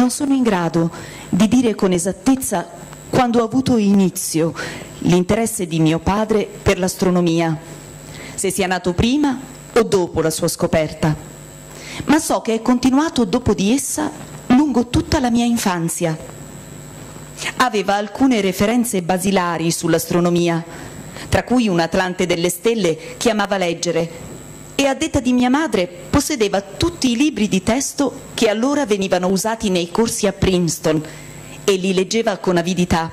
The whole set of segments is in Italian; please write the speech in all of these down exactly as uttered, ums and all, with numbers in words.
non sono in grado di dire con esattezza quando ha avuto inizio l'interesse di mio padre per l'astronomia, se sia nato prima o dopo la sua scoperta, ma so che è continuato dopo di essa lungo tutta la mia infanzia. Aveva alcune referenze basilari sull'astronomia, tra cui un Atlante delle stelle che amava leggere, e a detta di mia madre possedeva tutti i libri di testo che allora venivano usati nei corsi a Princeton e li leggeva con avidità.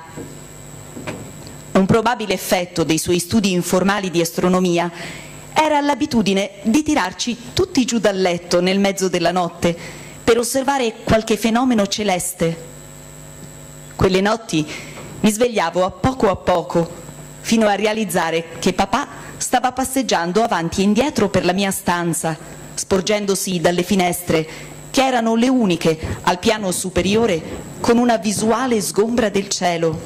Un probabile effetto dei suoi studi informali di astronomia era l'abitudine di tirarci tutti giù dal letto nel mezzo della notte per osservare qualche fenomeno celeste. Quelle notti mi svegliavo a poco a poco fino a realizzare che papà stava passeggiando avanti e indietro per la mia stanza, sporgendosi dalle finestre, che erano le uniche al piano superiore con una visuale sgombra del cielo.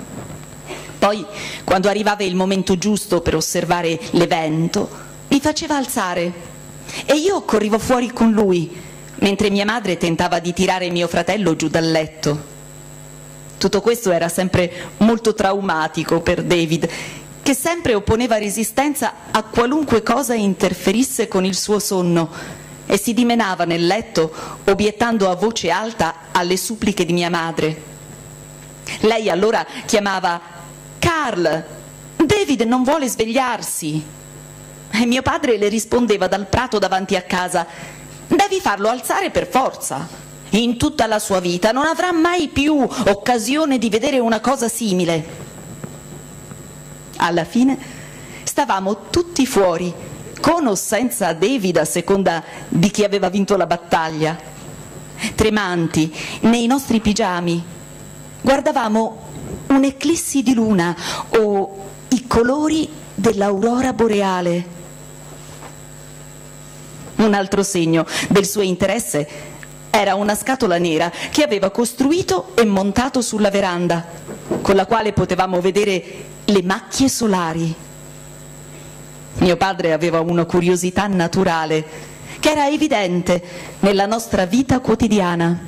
Poi, quando arrivava il momento giusto per osservare l'evento, mi faceva alzare e io corrivo fuori con lui, mentre mia madre tentava di tirare mio fratello giù dal letto. Tutto questo era sempre molto traumatico per David, che sempre opponeva resistenza a qualunque cosa interferisse con il suo sonno e si dimenava nel letto obiettando a voce alta alle suppliche di mia madre. Lei allora chiamava: «Carl, David non vuole svegliarsi!» E mio padre le rispondeva dal prato davanti a casa: «Devi farlo alzare per forza! In tutta la sua vita non avrà mai più occasione di vedere una cosa simile!» Alla fine stavamo tutti fuori, con o senza David a seconda di chi aveva vinto la battaglia. Tremanti, nei nostri pigiami, guardavamo un'eclissi di luna o i colori dell'aurora boreale. Un altro segno del suo interesse era una scatola nera che aveva costruito e montato sulla veranda, con la quale potevamo vedere le macchie solari. Mio padre aveva una curiosità naturale che era evidente nella nostra vita quotidiana.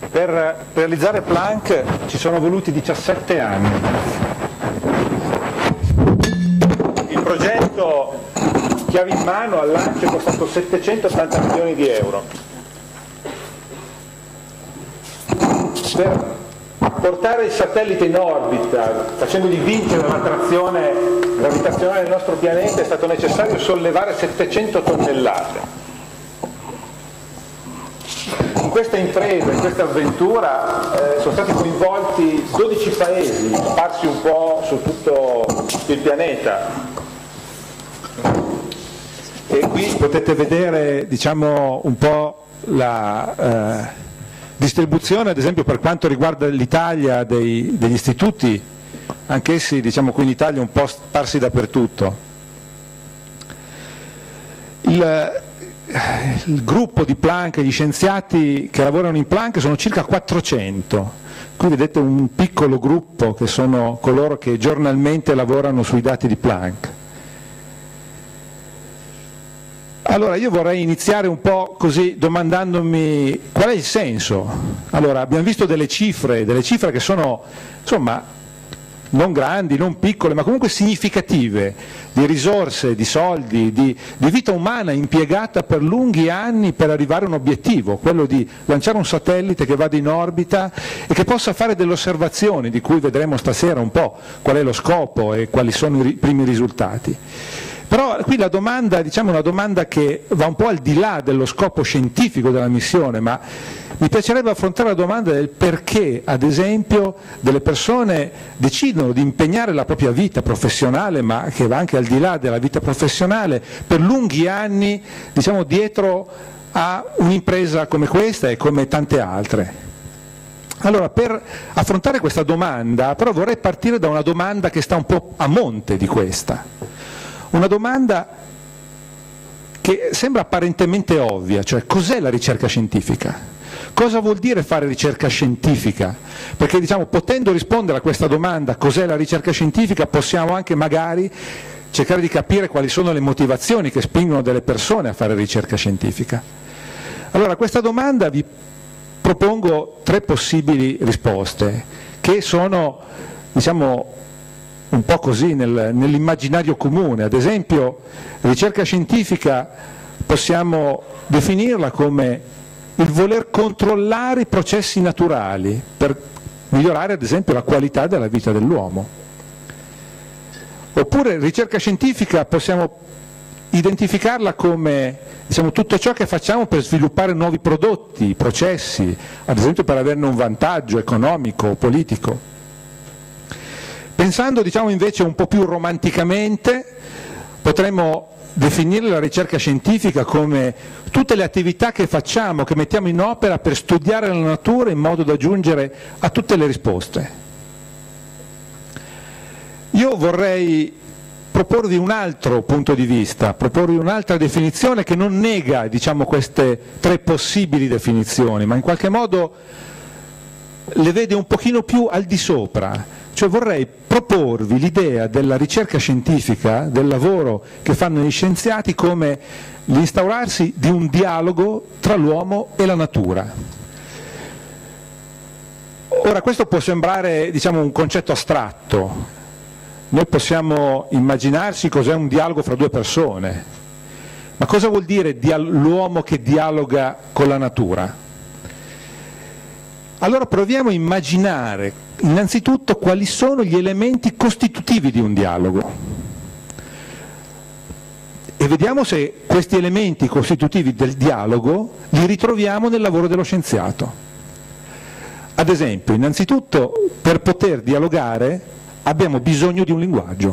Per realizzare Planck ci sono voluti diciassette anni. Il progetto chiave in mano al lancio è costato settecentottanta milioni di euro. Per portare il satellite in orbita, facendogli vincere l'attrazione gravitazionale del nostro pianeta, è stato necessario sollevare settecento tonnellate. In questa impresa, in questa avventura, eh, sono stati coinvolti dodici paesi sparsi un po' su tutto il pianeta. E qui potete vedere, diciamo, un po' la eh, distribuzione, ad esempio per quanto riguarda l'Italia, dei, degli istituti, anch'essi, diciamo, qui in Italia un po' sparsi dappertutto. Il, il gruppo di Planck, gli scienziati che lavorano in Planck sono circa quattrocento, qui vedete un piccolo gruppo che sono coloro che giornalmente lavorano sui dati di Planck. Allora io vorrei iniziare un po' così domandandomi qual è il senso. Allora abbiamo visto delle cifre, delle cifre che sono insomma non grandi, non piccole, ma comunque significative, di risorse, di soldi, di, di vita umana impiegata per lunghi anni per arrivare a un obiettivo, quello di lanciare un satellite che vada in orbita e che possa fare delle osservazioni, di cui vedremo stasera un po' qual è lo scopo e quali sono i primi risultati. Però qui la domanda, diciamo, è una domanda che va un po' al di là dello scopo scientifico della missione, ma mi piacerebbe affrontare la domanda del perché, ad esempio, delle persone decidono di impegnare la propria vita professionale, ma che va anche al di là della vita professionale, per lunghi anni, diciamo, dietro a un'impresa come questa e come tante altre. Allora, per affrontare questa domanda, però vorrei partire da una domanda che sta un po' a monte di questa. Una domanda che sembra apparentemente ovvia, cioè cos'è la ricerca scientifica? Cosa vuol dire fare ricerca scientifica? Perché, diciamo, potendo rispondere a questa domanda, cos'è la ricerca scientifica, possiamo anche magari cercare di capire quali sono le motivazioni che spingono delle persone a fare ricerca scientifica. Allora, a questa domanda vi propongo tre possibili risposte, che sono, diciamo, un po' così nel, nell'immaginario comune. Ad esempio, ricerca scientifica possiamo definirla come il voler controllare i processi naturali per migliorare, ad esempio, la qualità della vita dell'uomo. Oppure ricerca scientifica possiamo identificarla come, diciamo, tutto ciò che facciamo per sviluppare nuovi prodotti, processi, ad esempio per averne un vantaggio economico o politico. Pensando, diciamo, invece un po' più romanticamente, potremmo definire la ricerca scientifica come tutte le attività che facciamo, che mettiamo in opera per studiare la natura in modo da giungere a tutte le risposte. Io vorrei proporvi un altro punto di vista, proporvi un'altra definizione che non nega, diciamo, queste tre possibili definizioni, ma in qualche modo le vede un pochino più al di sopra. Cioè vorrei proporvi l'idea della ricerca scientifica, del lavoro che fanno gli scienziati, come l'instaurarsi di un dialogo tra l'uomo e la natura. Ora, questo può sembrare, diciamo, un concetto astratto. Noi possiamo immaginarsi cos'è un dialogo fra due persone, ma cosa vuol dire l'uomo che dialoga con la natura? Allora proviamo a immaginare innanzitutto quali sono gli elementi costitutivi di un dialogo e vediamo se questi elementi costitutivi del dialogo li ritroviamo nel lavoro dello scienziato. Ad esempio, innanzitutto, per poter dialogare abbiamo bisogno di un linguaggio.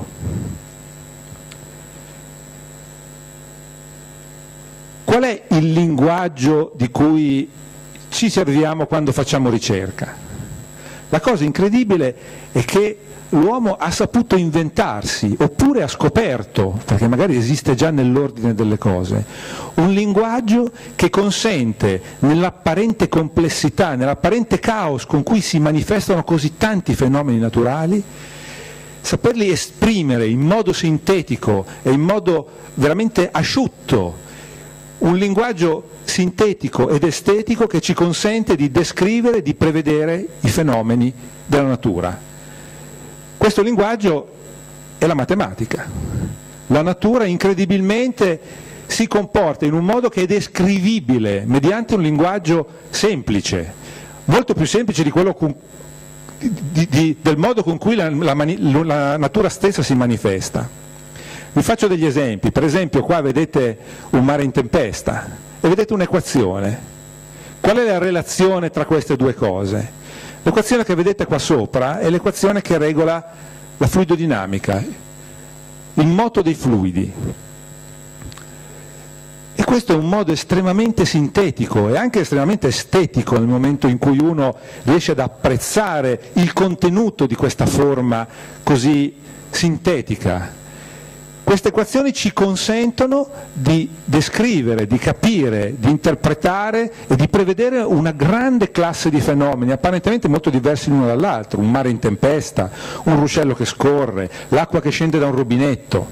Qual è il linguaggio di cui ci serviamo quando facciamo ricerca? La cosa incredibile è che l'uomo ha saputo inventarsi, oppure ha scoperto, perché magari esiste già nell'ordine delle cose, un linguaggio che consente, nell'apparente complessità, nell'apparente caos con cui si manifestano così tanti fenomeni naturali, saperli esprimere in modo sintetico e in modo veramente asciutto, un linguaggio sintetico ed estetico che ci consente di descrivere, di prevedere i fenomeni della natura. Questo linguaggio è la matematica. La natura incredibilmente si comporta in un modo che è descrivibile mediante un linguaggio semplice, molto più semplice di quello con, di, di, del modo con cui la, la, la natura stessa si manifesta. Vi faccio degli esempi. Per esempio qua vedete un mare in tempesta e vedete un'equazione. Qual è la relazione tra queste due cose? L'equazione che vedete qua sopra è l'equazione che regola la fluidodinamica, il moto dei fluidi. E questo è un modo estremamente sintetico e anche estremamente estetico nel momento in cui uno riesce ad apprezzare il contenuto di questa forma così sintetica. Queste equazioni ci consentono di descrivere, di capire, di interpretare e di prevedere una grande classe di fenomeni apparentemente molto diversi l'uno dall'altro, un mare in tempesta, un ruscello che scorre, l'acqua che scende da un rubinetto.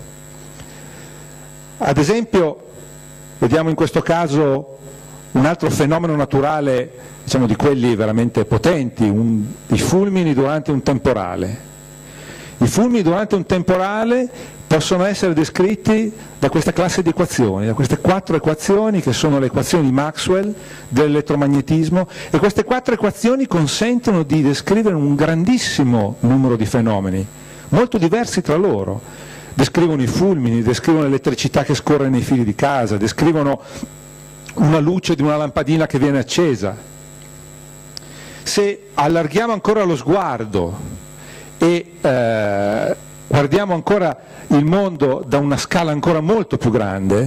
Ad esempio, vediamo in questo caso un altro fenomeno naturale, diciamo di quelli veramente potenti, un, i fulmini durante un temporale. I fulmini durante un temporale possono essere descritti da questa classe di equazioni, da queste quattro equazioni che sono le equazioni di Maxwell dell'elettromagnetismo, e queste quattro equazioni consentono di descrivere un grandissimo numero di fenomeni, molto diversi tra loro. Descrivono i fulmini, descrivono l'elettricità che scorre nei fili di casa, descrivono una luce di una lampadina che viene accesa. Se allarghiamo ancora lo sguardo e eh, guardiamo ancora il mondo da una scala ancora molto più grande,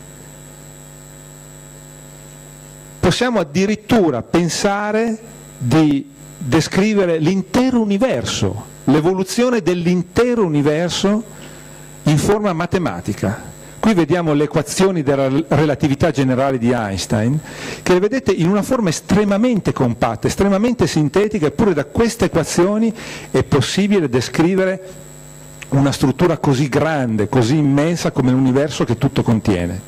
possiamo addirittura pensare di descrivere l'intero universo, l'evoluzione dell'intero universo in forma matematica. Qui vediamo le equazioni della relatività generale di Einstein, che le vedete in una forma estremamente compatta, estremamente sintetica, eppure da queste equazioni è possibile descrivere una struttura così grande, così immensa come l'universo che tutto contiene.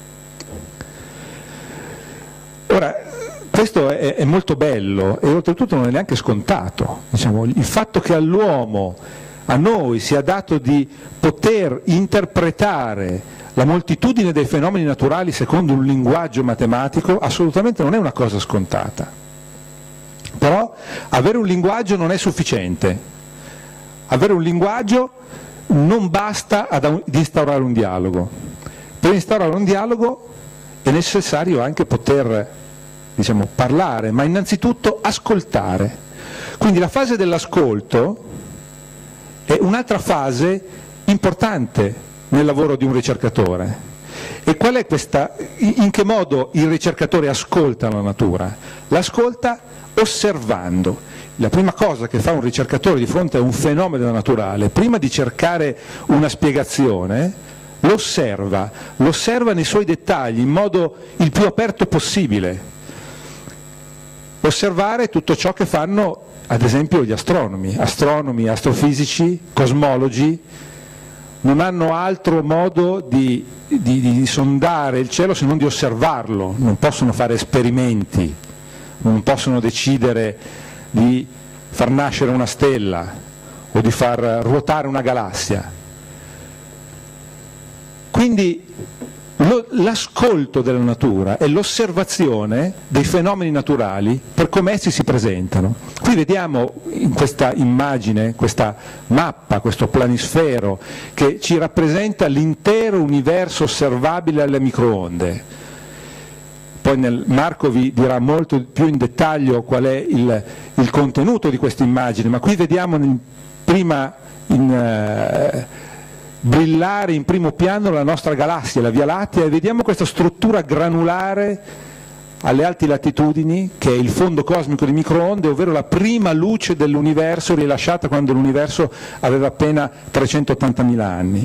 Ora, questo è, è molto bello e oltretutto non è neanche scontato. Diciamo, il fatto che all'uomo, a noi, sia dato di poter interpretare la moltitudine dei fenomeni naturali secondo un linguaggio matematico assolutamente non è una cosa scontata. Però avere un linguaggio non è sufficiente. Avere un linguaggio non basta ad instaurare un dialogo. Per instaurare un dialogo è necessario anche poter, diciamo, parlare, ma innanzitutto ascoltare. Quindi la fase dell'ascolto è un'altra fase importante nel lavoro di un ricercatore. E qual è questa? In che modo il ricercatore ascolta la natura? L'ascolta osservando. La prima cosa che fa un ricercatore di fronte a un fenomeno naturale, prima di cercare una spiegazione, lo osserva, lo osserva nei suoi dettagli, in modo il più aperto possibile. Osservare tutto ciò che fanno, ad esempio, gli astronomi, astronomi, astrofisici, cosmologi, non hanno altro modo di, di, di sondare il cielo se non di osservarlo, non possono fare esperimenti, non possono decidere di far nascere una stella o di far ruotare una galassia. Quindi l'ascolto della natura è l'osservazione dei fenomeni naturali per come essi si presentano. Qui vediamo in questa immagine, questa mappa, questo planisfero che ci rappresenta l'intero universo osservabile alle microonde. Poi nel, Marco vi dirà molto più in dettaglio qual è il, il contenuto di questa immagine, ma qui vediamo in, prima in, eh, brillare in primo piano la nostra galassia, la Via Lattea, e vediamo questa struttura granulare alle alte latitudini che è il fondo cosmico di microonde, ovvero la prima luce dell'universo rilasciata quando l'universo aveva appena trecentottantamila anni.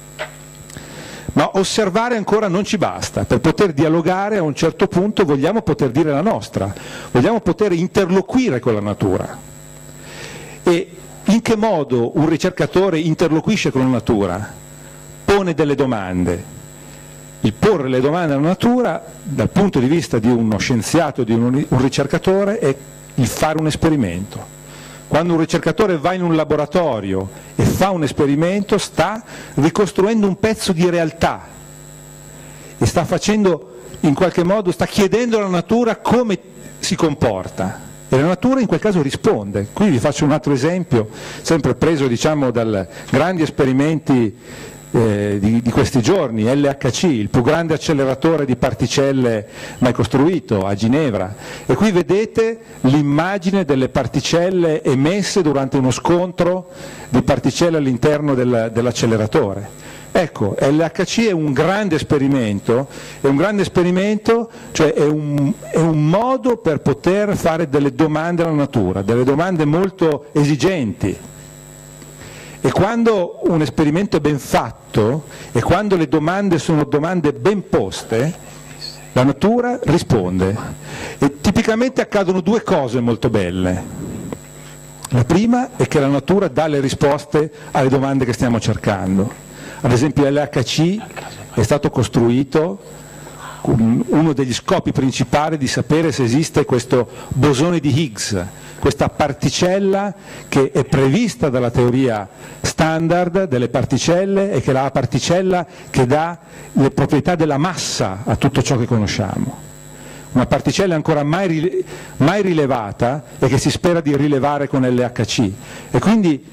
Ma osservare ancora non ci basta. Per poter dialogare a un certo punto vogliamo poter dire la nostra, vogliamo poter interloquire con la natura. E in che modo un ricercatore interloquisce con la natura? Pone delle domande. il porre le domande alla natura dal punto di vista di uno scienziato, di un, un ricercatore, è il fare un esperimento. Quando un ricercatore va in un laboratorio e fa un esperimento, sta ricostruendo un pezzo di realtà e sta facendo, in qualche modo, sta chiedendo alla natura come si comporta. E la natura in quel caso risponde. Qui vi faccio un altro esempio, sempre preso diciamo dai grandi esperimenti eh, di, di questi giorni, L H C, il più grande acceleratore di particelle mai costruito a Ginevra. E qui vedete l'immagine delle particelle emesse durante uno scontro di particelle all'interno del, dell'acceleratore. Ecco, L H C è un grande esperimento, è un grande esperimento, cioè è un, è un modo per poter fare delle domande alla natura, delle domande molto esigenti. E quando un esperimento è ben fatto e quando le domande sono domande ben poste, la natura risponde. E tipicamente accadono due cose molto belle. La prima è che la natura dà le risposte alle domande che stiamo cercando. Ad esempio L H C è stato costruito, uno degli scopi principali di sapere se esiste questo bosone di Higgs, questa particella che è prevista dalla teoria standard delle particelle e che è la particella che dà le proprietà della massa a tutto ciò che conosciamo. Una particella ancora mai, mai rilevata e che si spera di rilevare con L H C. E quindi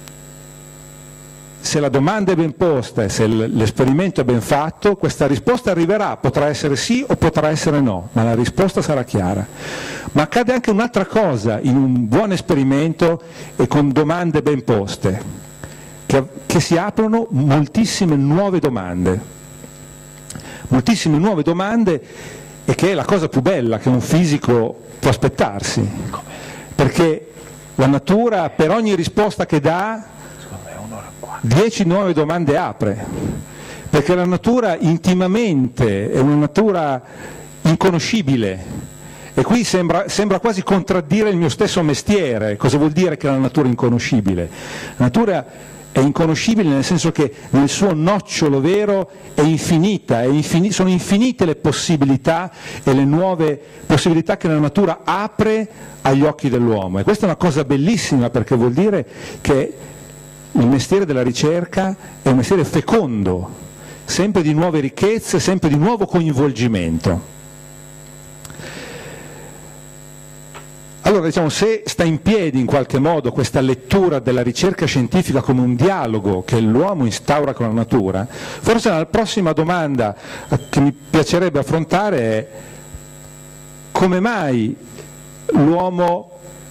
se la domanda è ben posta e se l'esperimento è ben fatto, questa risposta arriverà, potrà essere sì o potrà essere no, ma la risposta sarà chiara. Ma accade anche un'altra cosa in un buon esperimento e con domande ben poste, che, che si aprono moltissime nuove domande, moltissime nuove domande, e che è la cosa più bella che un fisico può aspettarsi, perché la natura per ogni risposta che dà dieci nuove domande apre, perché la natura intimamente è una natura inconoscibile, e qui sembra, sembra quasi contraddire il mio stesso mestiere. Cosa vuol dire che la natura è inconoscibile? La natura è inconoscibile nel senso che nel suo nocciolo vero è infinita, è infin- sono infinite le possibilità e le nuove possibilità che la natura apre agli occhi dell'uomo, e questa è una cosa bellissima, perché vuol dire che il mestiere della ricerca è un mestiere fecondo, sempre di nuove ricchezze, sempre di nuovo coinvolgimento. Allora, diciamo, se sta in piedi in qualche modo questa lettura della ricerca scientifica come un dialogo che l'uomo instaura con la natura, forse la prossima domanda che mi piacerebbe affrontare è: come mai l'uomo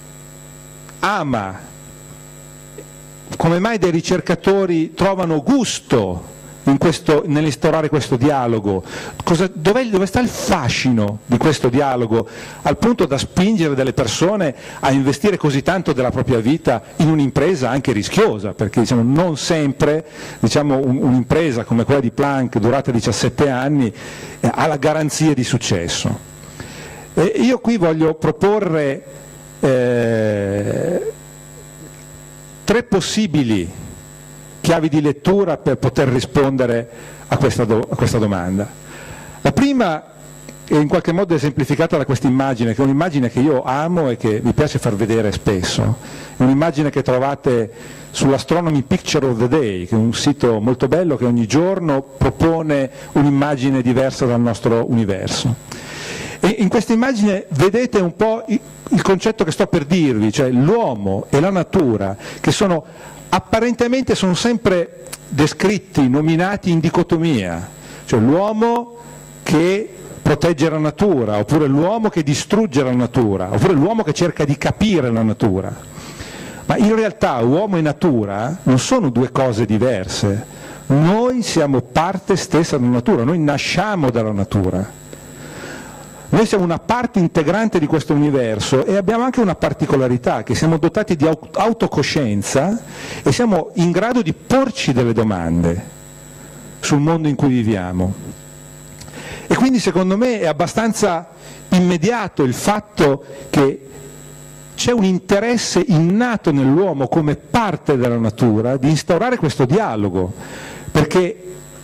ama, come mai dei ricercatori trovano gusto in questo, nell'instaurare questo dialogo? Cosa, dov'è, dove sta il fascino di questo dialogo, al punto da spingere delle persone a investire così tanto della propria vita in un'impresa anche rischiosa? Perché diciamo, non sempre diciamo, un, un'impresa come quella di Planck, durata diciassette anni, eh, ha la garanzia di successo. E io qui voglio proporre eh, tre possibili chiavi di lettura per poter rispondere a questa, do, a questa domanda. La prima è in qualche modo esemplificata da questa immagine, che è un'immagine che io amo e che mi piace far vedere spesso. È un'immagine che trovate sull'Astronomy Picture of the Day, che è un sito molto bello che ogni giorno propone un'immagine diversa dal nostro universo. E in questa immagine vedete un po' il concetto che sto per dirvi, cioè l'uomo e la natura, che sono apparentemente sono sempre descritti, nominati in dicotomia, cioè l'uomo che protegge la natura, oppure l'uomo che distrugge la natura, oppure l'uomo che cerca di capire la natura. Ma in realtà uomo e natura non sono due cose diverse, noi siamo parte stessa della natura, noi nasciamo dalla natura. Noi siamo una parte integrante di questo universo e abbiamo anche una particolarità, che siamo dotati di autocoscienza e siamo in grado di porci delle domande sul mondo in cui viviamo. E quindi secondo me è abbastanza immediato il fatto che c'è un interesse innato nell'uomo come parte della natura di instaurare questo dialogo, perché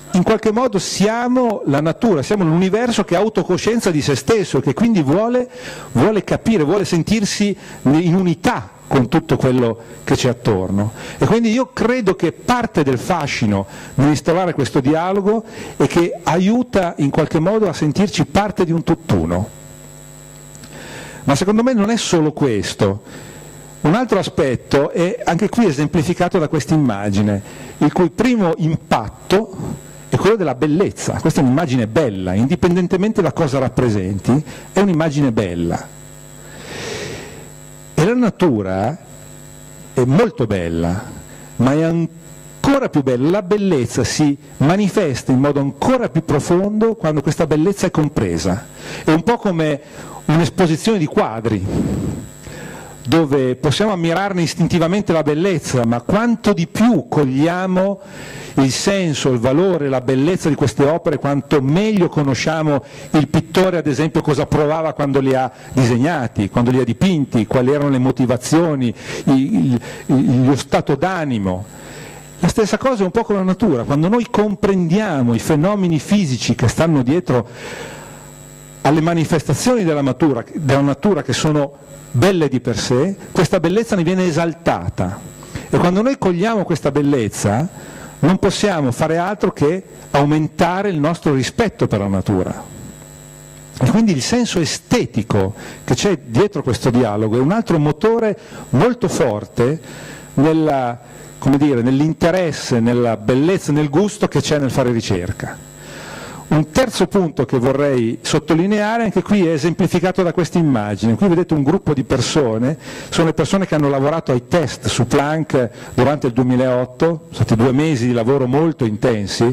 in qualche modo siamo la natura, siamo l'universo che ha autocoscienza di se stesso, che quindi vuole, vuole capire, vuole sentirsi in unità con tutto quello che c'è attorno. E quindi io credo che parte del fascino nell'installare questo dialogo è che aiuta in qualche modo a sentirci parte di un tutt'uno. Ma secondo me non è solo questo. Un altro aspetto è anche qui esemplificato da questa immagine, il cui primo impatto è quello della bellezza. Questa è un'immagine bella, indipendentemente da cosa rappresenti, è un'immagine bella. E la natura è molto bella, ma è ancora più bella. La bellezza si manifesta in modo ancora più profondo quando questa bellezza è compresa. È un po' come un'esposizione di quadri, dove possiamo ammirarne istintivamente la bellezza, ma quanto di più cogliamo il senso, il valore, la bellezza di queste opere, quanto meglio conosciamo il pittore, ad esempio, cosa provava quando li ha disegnati, quando li ha dipinti, quali erano le motivazioni, il, il, lo stato d'animo. La stessa cosa è un po' con la natura, quando noi comprendiamo i fenomeni fisici che stanno dietro alle manifestazioni della natura, della natura che sono belle di per sé, questa bellezza ne viene esaltata, e quando noi cogliamo questa bellezza non possiamo fare altro che aumentare il nostro rispetto per la natura. E quindi il senso estetico che c'è dietro questo dialogo è un altro motore molto forte nella, come dire, nell'interesse, nella bellezza, nel gusto che c'è nel fare ricerca. Un terzo punto che vorrei sottolineare, anche qui è esemplificato da questa immagine. Qui vedete un gruppo di persone, sono le persone che hanno lavorato ai test su Planck durante il duemilaotto, sono stati due mesi di lavoro molto intensi.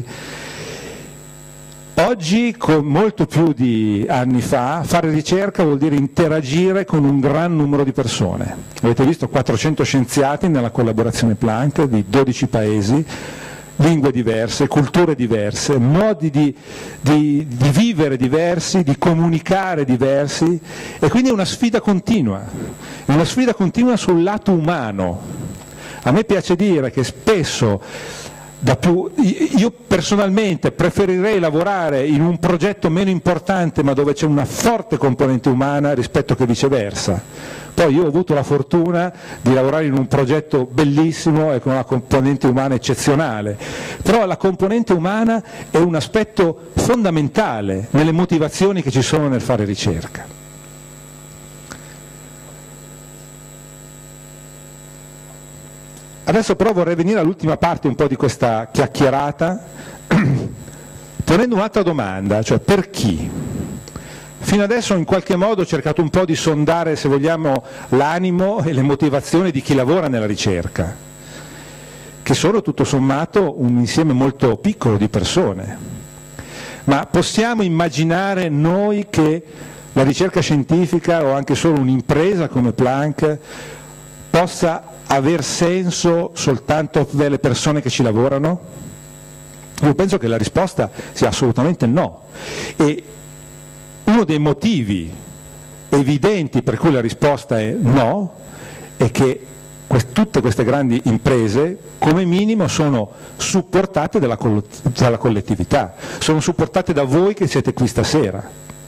Oggi, con molto più di anni fa, fare ricerca vuol dire interagire con un gran numero di persone. Avete visto quattrocento scienziati nella collaborazione Planck di dodici paesi, lingue diverse, culture diverse, modi di, di, di vivere diversi, di comunicare diversi, e quindi è una sfida continua, è una sfida continua sul lato umano. A me piace dire che spesso, da più, io personalmente preferirei lavorare in un progetto meno importante ma dove c'è una forte componente umana rispetto che viceversa. Poi io ho avuto la fortuna di lavorare in un progetto bellissimo e con una componente umana eccezionale, però la componente umana è un aspetto fondamentale nelle motivazioni che ci sono nel fare ricerca. Adesso però vorrei venire all'ultima parte un po' di questa chiacchierata ponendo un'altra domanda, cioè per chi? Fino adesso in qualche modo ho cercato un po' di sondare, se vogliamo, l'animo e le motivazioni di chi lavora nella ricerca, che sono tutto sommato un insieme molto piccolo di persone. Ma possiamo immaginare noi che la ricerca scientifica o anche solo un'impresa come Planck possa aver senso soltanto per le persone che ci lavorano? Io penso che la risposta sia assolutamente no. E uno dei motivi evidenti per cui la risposta è no è che quest- tutte queste grandi imprese come minimo sono supportate dalla, coll- dalla collettività, sono supportate da voi che siete qui stasera.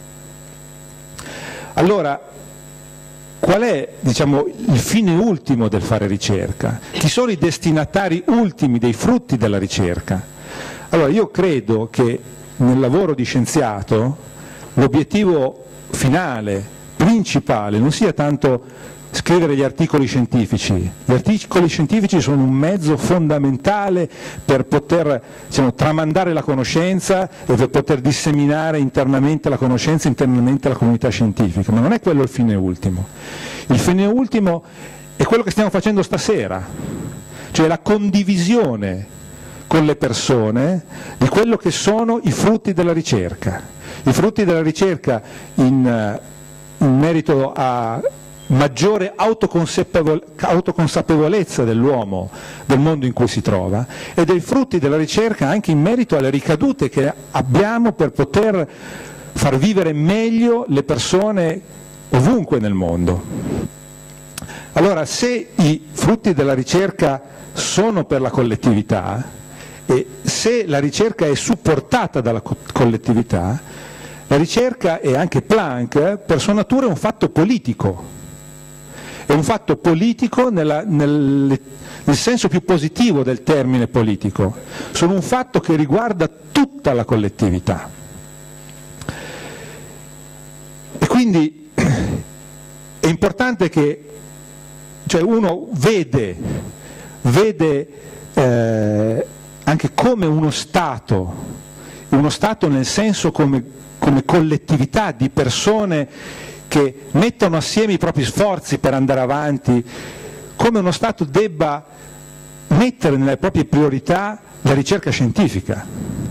Allora, qual è, diciamo, il fine ultimo del fare ricerca? Chi sono i destinatari ultimi dei frutti della ricerca? Allora, io credo che nel lavoro di scienziato l'obiettivo finale, principale, non sia tanto scrivere gli articoli scientifici. Gli articoli scientifici sono un mezzo fondamentale per poter, diciamo, tramandare la conoscenza e per poter disseminare internamente la conoscenza, internamente la comunità scientifica, ma non è quello il fine ultimo. Il fine ultimo è quello che stiamo facendo stasera, cioè la condivisione con le persone di quello che sono i frutti della ricerca. I frutti della ricerca in, in merito a maggiore autoconsapevolezza dell'uomo del mondo in cui si trova, e dei frutti della ricerca anche in merito alle ricadute che abbiamo per poter far vivere meglio le persone ovunque nel mondo. Allora, se i frutti della ricerca sono per la collettività, E se la ricerca è supportata dalla co- collettività, la ricerca, e anche Planck, per sua natura è un fatto politico, è un fatto politico nella, nel, nel senso più positivo del termine politico, sono un fatto che riguarda tutta la collettività. E quindi è importante che, cioè, uno vede, vede eh, anche come uno Stato, uno Stato nel senso come, come collettività di persone che mettono assieme i propri sforzi per andare avanti, come uno Stato debba mettere nelle proprie priorità la ricerca scientifica.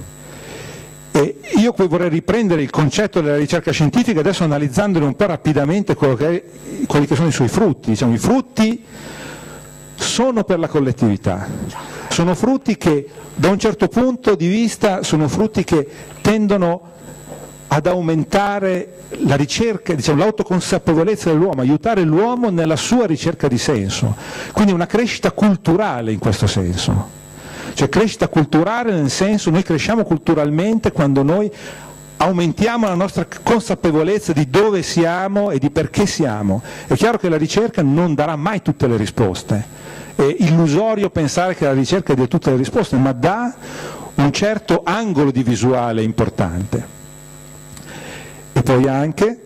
E io qui vorrei riprendere il concetto della ricerca scientifica, adesso analizzandone un po' rapidamente quello che è, quelli che sono i suoi frutti. Diciamo, i frutti sono per la collettività, sono frutti che da un certo punto di vista sono frutti che tendono ad aumentare la ricerca, diciamo, l'autoconsapevolezza dell'uomo, aiutare l'uomo nella sua ricerca di senso, quindi una crescita culturale in questo senso. Cioè crescita culturale nel senso, noi cresciamo culturalmente quando noi aumentiamo la nostra consapevolezza di dove siamo e di perché siamo. È chiaro che la ricerca non darà mai tutte le risposte, è illusorio pensare che la ricerca dia tutte le risposte, ma dà un certo angolo di visuale importante. E poi anche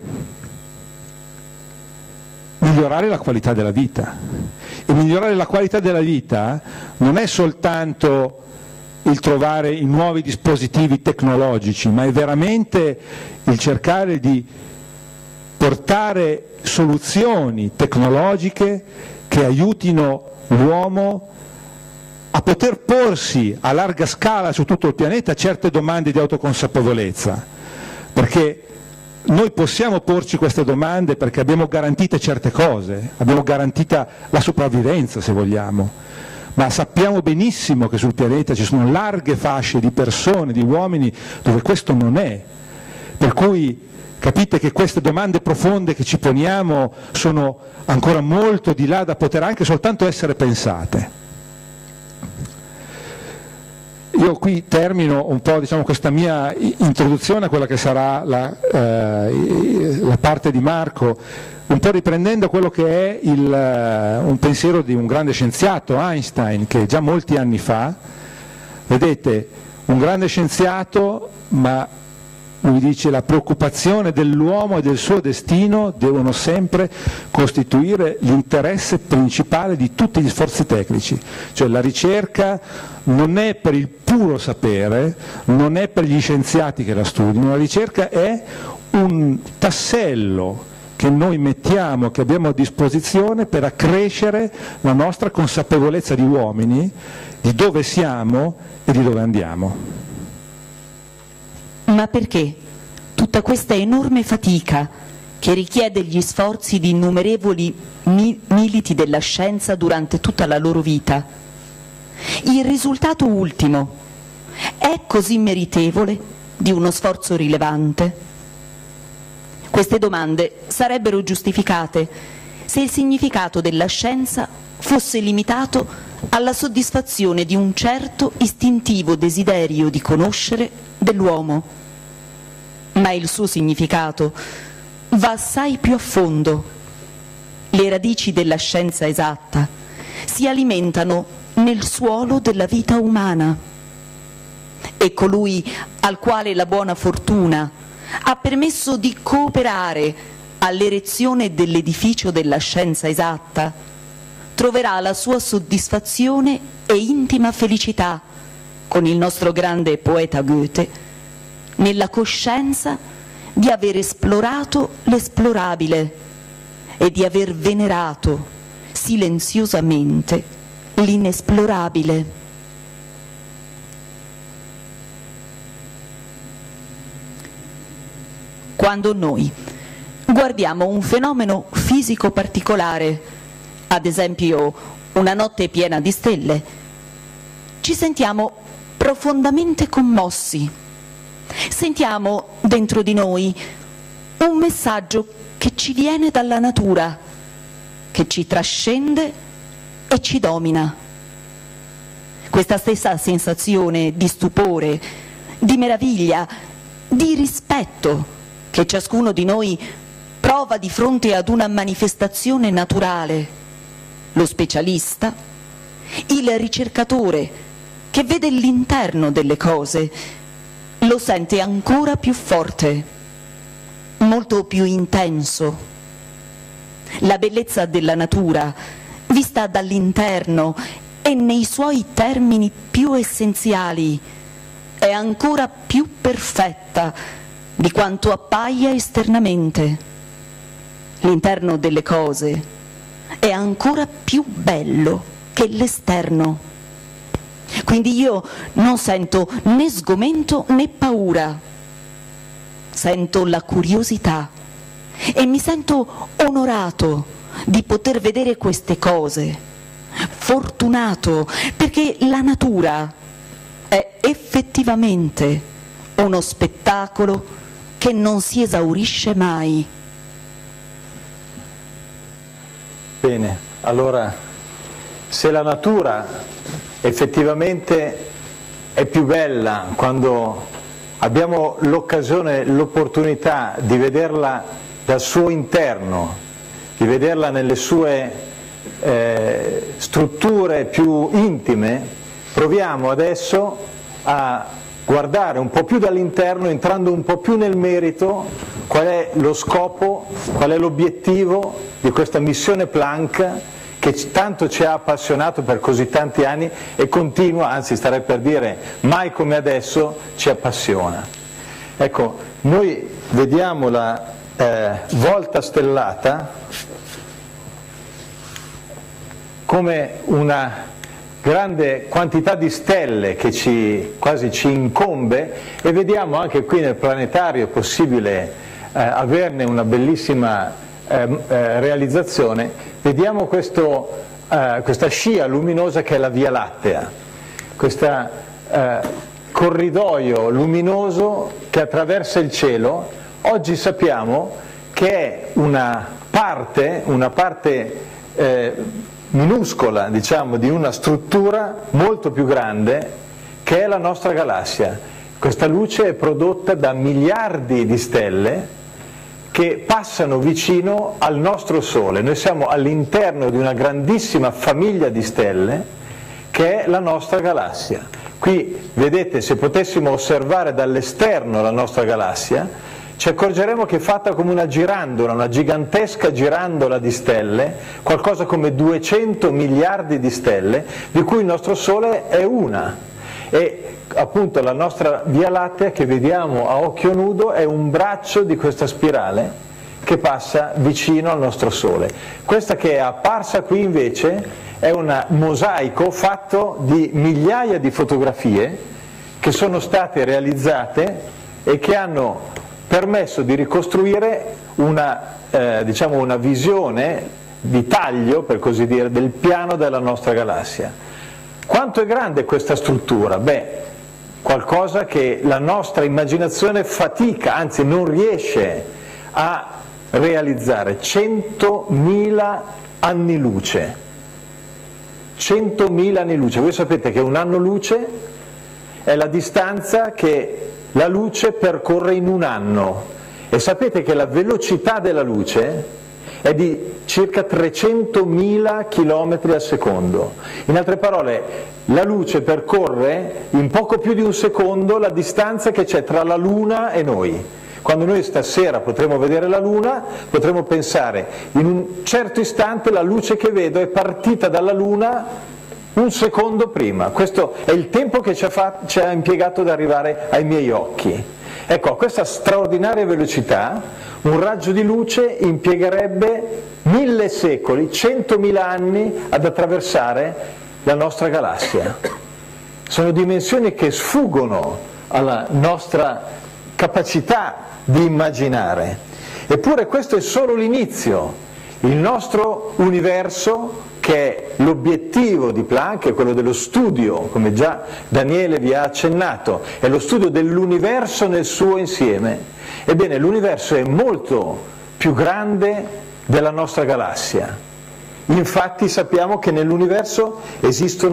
migliorare la qualità della vita. E migliorare la qualità della vita non è soltanto il trovare i nuovi dispositivi tecnologici, ma è veramente il cercare di portare soluzioni tecnologiche che aiutino l'uomo a poter porsi a larga scala su tutto il pianeta certe domande di autoconsapevolezza, perché noi possiamo porci queste domande perché abbiamo garantite certe cose, abbiamo garantita la sopravvivenza, se vogliamo, ma sappiamo benissimo che sul pianeta ci sono larghe fasce di persone, di uomini, dove questo non è. Per cui capite che queste domande profonde che ci poniamo sono ancora molto di là da poter anche soltanto essere pensate. Io qui termino un po', diciamo, questa mia introduzione a quella che sarà la, eh, la parte di Marco, un po' riprendendo quello che è il, uh, un pensiero di un grande scienziato, Einstein, che già molti anni fa, vedete, un grande scienziato, ma lui dice la preoccupazione dell'uomo e del suo destino devono sempre costituire l'interesse principale di tutti gli sforzi tecnici, cioè la ricerca non è per il puro sapere, non è per gli scienziati che la studiano, la ricerca è un tassello che noi mettiamo, che abbiamo a disposizione per accrescere la nostra consapevolezza di uomini, di dove siamo e di dove andiamo. Ma perché tutta questa enorme fatica che richiede gli sforzi di innumerevoli mi- militi della scienza durante tutta la loro vita? Il risultato ultimo è così meritevole di uno sforzo rilevante? Queste domande sarebbero giustificate se il significato della scienza fosse limitato alla soddisfazione di un certo istintivo desiderio di conoscere dell'uomo. Ma il suo significato va assai più a fondo. Le radici della scienza esatta si alimentano nel suolo della vita umana e colui al quale la buona fortuna ha permesso di cooperare all'erezione dell'edificio della scienza esatta troverà la sua soddisfazione e intima felicità con il nostro grande poeta Goethe nella coscienza di aver esplorato l'esplorabile e di aver venerato silenziosamente l'inesplorabile. Quando noi guardiamo un fenomeno fisico particolare, ad esempio una notte piena di stelle, ci sentiamo profondamente commossi. Sentiamo dentro di noi un messaggio che ci viene dalla natura, che ci trascende e ci domina. questa stessa sensazione di stupore, di meraviglia, di rispetto che ciascuno di noi prova di fronte ad una manifestazione naturale. Lo specialista, il ricercatore che vede l'interno delle cose, lo sente ancora più forte, molto più intenso. La bellezza della natura, vista dall'interno e nei suoi termini più essenziali, è ancora più perfetta di quanto appaia esternamente. L'interno delle cose è ancora più bello che l'esterno. Quindi io non sento né sgomento né paura, sento la curiosità e mi sento onorato di poter vedere queste cose, fortunato perché la natura è effettivamente uno spettacolo che non si esaurisce mai. Bene, allora se la natura effettivamente è più bella quando abbiamo l'occasione, l'opportunità di vederla dal suo interno, di vederla nelle sue eh, strutture più intime, proviamo adesso a guardare un po' più dall'interno, entrando un po' più nel merito, qual è lo scopo, qual è l'obiettivo di questa missione Planck che tanto ci ha appassionato per così tanti anni e continua, anzi starei per dire mai come adesso, ci appassiona. Ecco, noi vediamo la eh, volta stellata come una grande quantità di stelle che ci, quasi ci incombe, e vediamo anche qui nel planetario è possibile eh, averne una bellissima eh, eh, realizzazione. Vediamo questo, eh, questa scia luminosa che è la Via Lattea, questo eh, corridoio luminoso che attraversa il cielo. Oggi sappiamo che è una parte, una parte eh, minuscola, diciamo, di una struttura molto più grande che è la nostra galassia. Questa luce è prodotta da miliardi di stelle che passano vicino al nostro Sole. Noi siamo all'interno di una grandissima famiglia di stelle che è la nostra galassia. Qui vedete, se potessimo osservare dall'esterno la nostra galassia, ci accorgeremo che è fatta come una girandola, una gigantesca girandola di stelle, qualcosa come duecento miliardi di stelle, di cui il nostro Sole è una. E appunto la nostra Via Lattea che vediamo a occhio nudo è un braccio di questa spirale che passa vicino al nostro Sole. Questa che è apparsa qui invece è un mosaico fatto di migliaia di fotografie che sono state realizzate e che hanno permesso di ricostruire una, eh, diciamo una visione di taglio, per così dire, del piano della nostra galassia. Quanto è grande questa struttura? Beh, qualcosa che la nostra immaginazione fatica, anzi non riesce a realizzare. centomila anni luce. centomila anni luce. Voi sapete che un anno luce è la distanza che la luce percorre in un anno, e sapete che la velocità della luce è di circa trecentomila chilometri al secondo. In altre parole, la luce percorre in poco più di un secondo la distanza che c'è tra la Luna e noi. Quando noi stasera potremo vedere la Luna, potremo pensare, in un certo istante la luce che vedo è partita dalla Luna un secondo prima. Questo è il tempo che ci ha, fatto, ci ha impiegato ad arrivare ai miei occhi. Ecco, a questa straordinaria velocità un raggio di luce impiegherebbe mille secoli, centomila anni ad attraversare la nostra galassia. Sono dimensioni che sfuggono alla nostra capacità di immaginare. Eppure questo è solo l'inizio. Il nostro universo, che è l'obiettivo di Planck, è quello dello studio, come già Daniele vi ha accennato, è lo studio dell'universo nel suo insieme. Ebbene, l'universo è molto più grande della nostra galassia. Infatti sappiamo che nell'universo esistono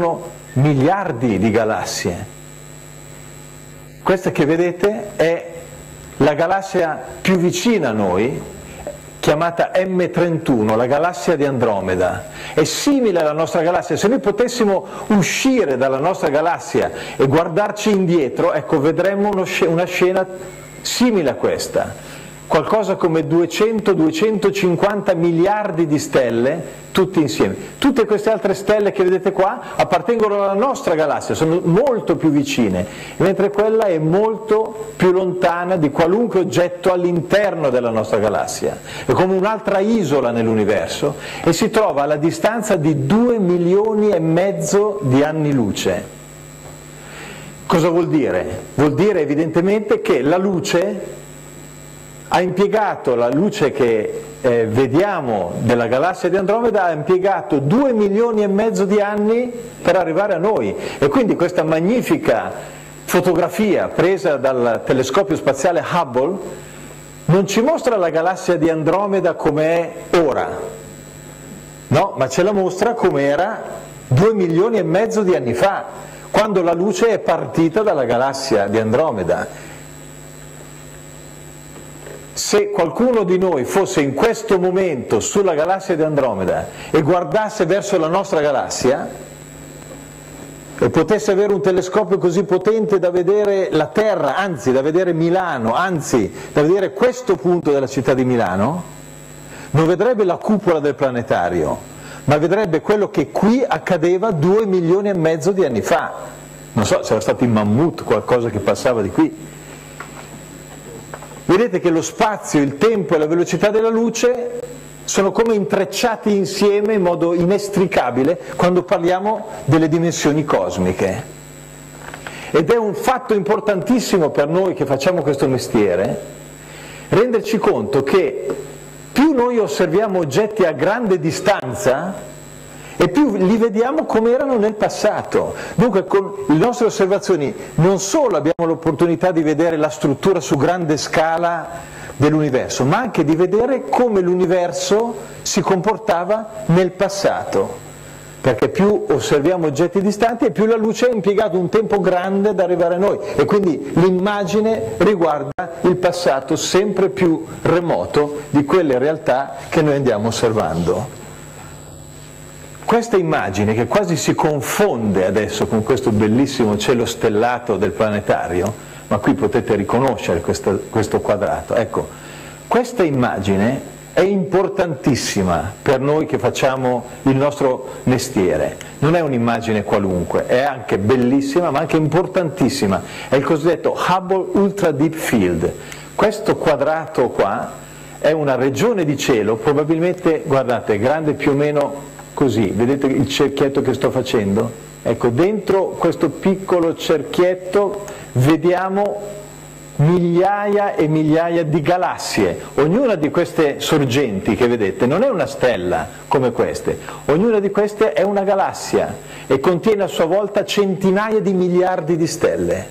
miliardi di galassie. Questa che vedete è la galassia più vicina a noi, chiamata M trentuno, la galassia di Andromeda. È simile alla nostra galassia. Se noi potessimo uscire dalla nostra galassia e guardarci indietro, ecco, vedremmo una scena simile a questa. Qualcosa come duecento duecentocinquanta miliardi di stelle tutte insieme. Tutte queste altre stelle che vedete qua appartengono alla nostra galassia, sono molto più vicine, mentre quella è molto più lontana di qualunque oggetto all'interno della nostra galassia. È come un'altra isola nell'universo e si trova alla distanza di due milioni e mezzo di anni luce. Cosa vuol dire? Vuol dire evidentemente che la luce ha impiegato, la luce che eh, vediamo della galassia di Andromeda ha impiegato due milioni e mezzo di anni per arrivare a noi, e quindi questa magnifica fotografia presa dal telescopio spaziale Hubble non ci mostra la galassia di Andromeda come è ora, no, ma ce la mostra come era due milioni e mezzo di anni fa, quando la luce è partita dalla galassia di Andromeda. Se qualcuno di noi fosse in questo momento sulla galassia di Andromeda e guardasse verso la nostra galassia e potesse avere un telescopio così potente da vedere la Terra, anzi da vedere Milano, anzi da vedere questo punto della città di Milano, non vedrebbe la cupola del planetario, ma vedrebbe quello che qui accadeva due milioni e mezzo di anni fa. Non so se era stato in mammut, qualcosa che passava di qui. Vedete che lo spazio, il tempo e la velocità della luce sono come intrecciati insieme in modo inestricabile quando parliamo delle dimensioni cosmiche. Ed è un fatto importantissimo per noi che facciamo questo mestiere, renderci conto che più noi osserviamo oggetti a grande distanza e più li vediamo come erano nel passato. Dunque con le nostre osservazioni non solo abbiamo l'opportunità di vedere la struttura su grande scala dell'universo, ma anche di vedere come l'universo si comportava nel passato, perché più osserviamo oggetti distanti e più la luce ha impiegato un tempo grande ad arrivare a noi, e quindi l'immagine riguarda il passato sempre più remoto di quelle realtà che noi andiamo osservando. Questa immagine, che quasi si confonde adesso con questo bellissimo cielo stellato del planetario, ma qui potete riconoscere questo, questo quadrato, ecco, questa immagine è importantissima per noi che facciamo il nostro mestiere. Non è un'immagine qualunque, è anche bellissima ma anche importantissima, è il cosiddetto Hubble Ultra Deep Field. Questo quadrato qua è una regione di cielo, probabilmente, guardate, grande più o meno così, vedete il cerchietto che sto facendo? Ecco, dentro questo piccolo cerchietto vediamo migliaia e migliaia di galassie. Ognuna di queste sorgenti che vedete non è una stella come queste, ognuna di queste è una galassia e contiene a sua volta centinaia di miliardi di stelle.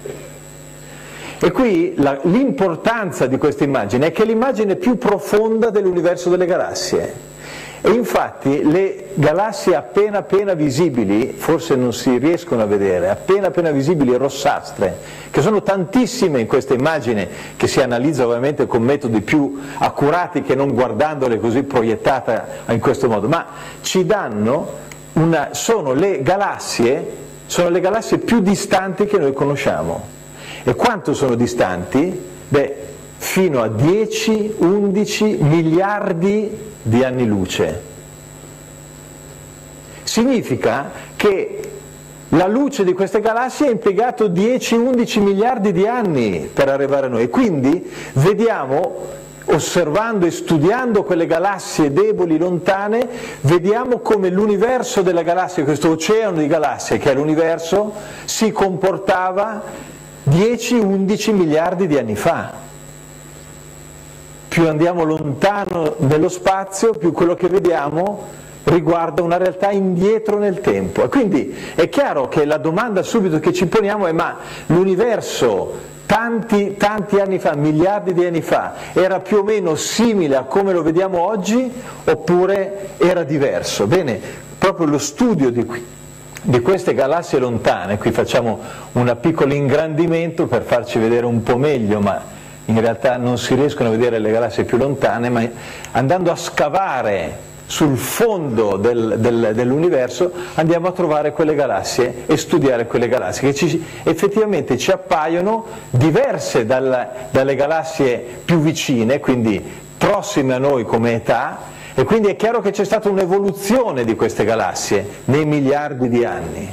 E qui l'importanza di questa immagine è che è l'immagine più profonda dell'universo delle galassie. E infatti le galassie appena appena visibili, forse non si riescono a vedere, appena appena visibili rossastre, che sono tantissime in questa immagine, che si analizza ovviamente con metodi più accurati che non guardandole così proiettata in questo modo, ma ci danno una, sono le galassie, sono le galassie più distanti che noi conosciamo. E quanto sono distanti? Beh, fino a dieci undici miliardi di anni luce. Significa che la luce di queste galassie ha impiegato dieci undici miliardi di anni per arrivare a noi, e quindi vediamo, osservando e studiando quelle galassie deboli, lontane, vediamo come l'universo della galassia, questo oceano di galassie che è l'universo, si comportava dieci undici miliardi di anni fa. Più andiamo lontano nello spazio, più quello che vediamo riguarda una realtà indietro nel tempo. E quindi è chiaro che la domanda subito che ci poniamo è: ma l'universo tanti, tanti anni fa, miliardi di anni fa, era più o meno simile a come lo vediamo oggi, oppure era diverso? Bene, proprio lo studio di, di queste galassie lontane, qui facciamo un piccolo ingrandimento per farci vedere un po' meglio, ma in realtà non si riescono a vedere le galassie più lontane, ma andando a scavare sul fondo del, del, dell'universo andiamo a trovare quelle galassie e studiare quelle galassie che ci, effettivamente ci appaiono diverse dal, dalle galassie più vicine, quindi prossime a noi come età, e quindi è chiaro che c'è stata un'evoluzione di queste galassie nei miliardi di anni.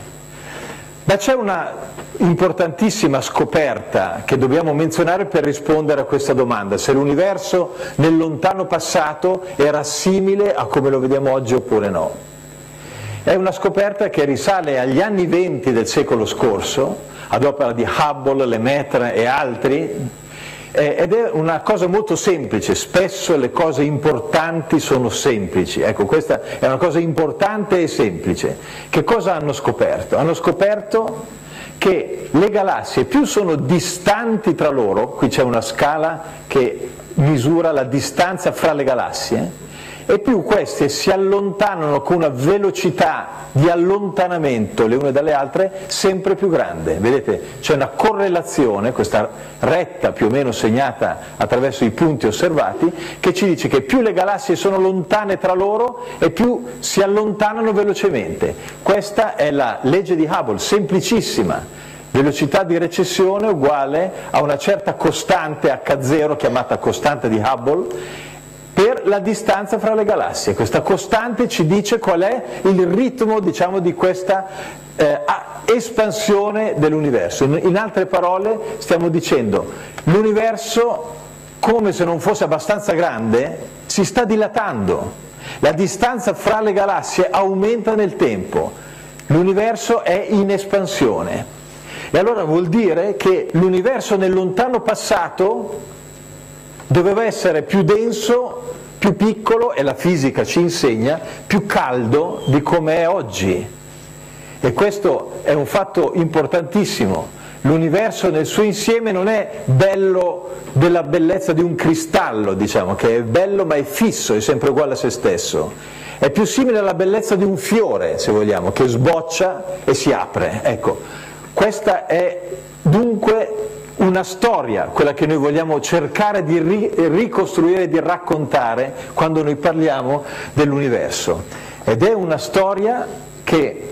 Ma c'è una importantissima scoperta che dobbiamo menzionare per rispondere a questa domanda: se l'universo nel lontano passato era simile a come lo vediamo oggi oppure no. È una scoperta che risale agli anni venti del secolo scorso, ad opera di Hubble, Lemaitre e altri, ed è una cosa molto semplice. Spesso le cose importanti sono semplici. Ecco, questa è una cosa importante e semplice. Che cosa hanno scoperto? Hanno scoperto che le galassie più sono distanti tra loro, qui c'è una scala che misura la distanza fra le galassie, e più queste si allontanano con una velocità di allontanamento le une dalle altre sempre più grande. Vedete, c'è una correlazione, questa retta più o meno segnata attraverso i punti osservati, che ci dice che più le galassie sono lontane tra loro e più si allontanano velocemente. Questa è la legge di Hubble, semplicissima. Velocità di recessione uguale a una certa costante acca zero, chiamata costante di Hubble, per la distanza fra le galassie. Questa costante ci dice qual è il ritmo, diciamo, di questa eh, espansione dell'universo. In, in altre parole stiamo dicendo l'universo, come se non fosse abbastanza grande, si sta dilatando. La distanza fra le galassie aumenta nel tempo. L'universo è in espansione. E allora vuol dire che l'universo nel lontano passato doveva essere più denso, più piccolo, e la fisica ci insegna, più caldo di come è oggi. E questo è un fatto importantissimo. L'universo nel suo insieme non è bello della bellezza di un cristallo, diciamo, che è bello ma è fisso, è sempre uguale a se stesso. È più simile alla bellezza di un fiore, se vogliamo, che sboccia e si apre. Ecco, questa è dunque una storia, quella che noi vogliamo cercare di ri- ricostruire, di raccontare quando noi parliamo dell'universo. Ed è una storia che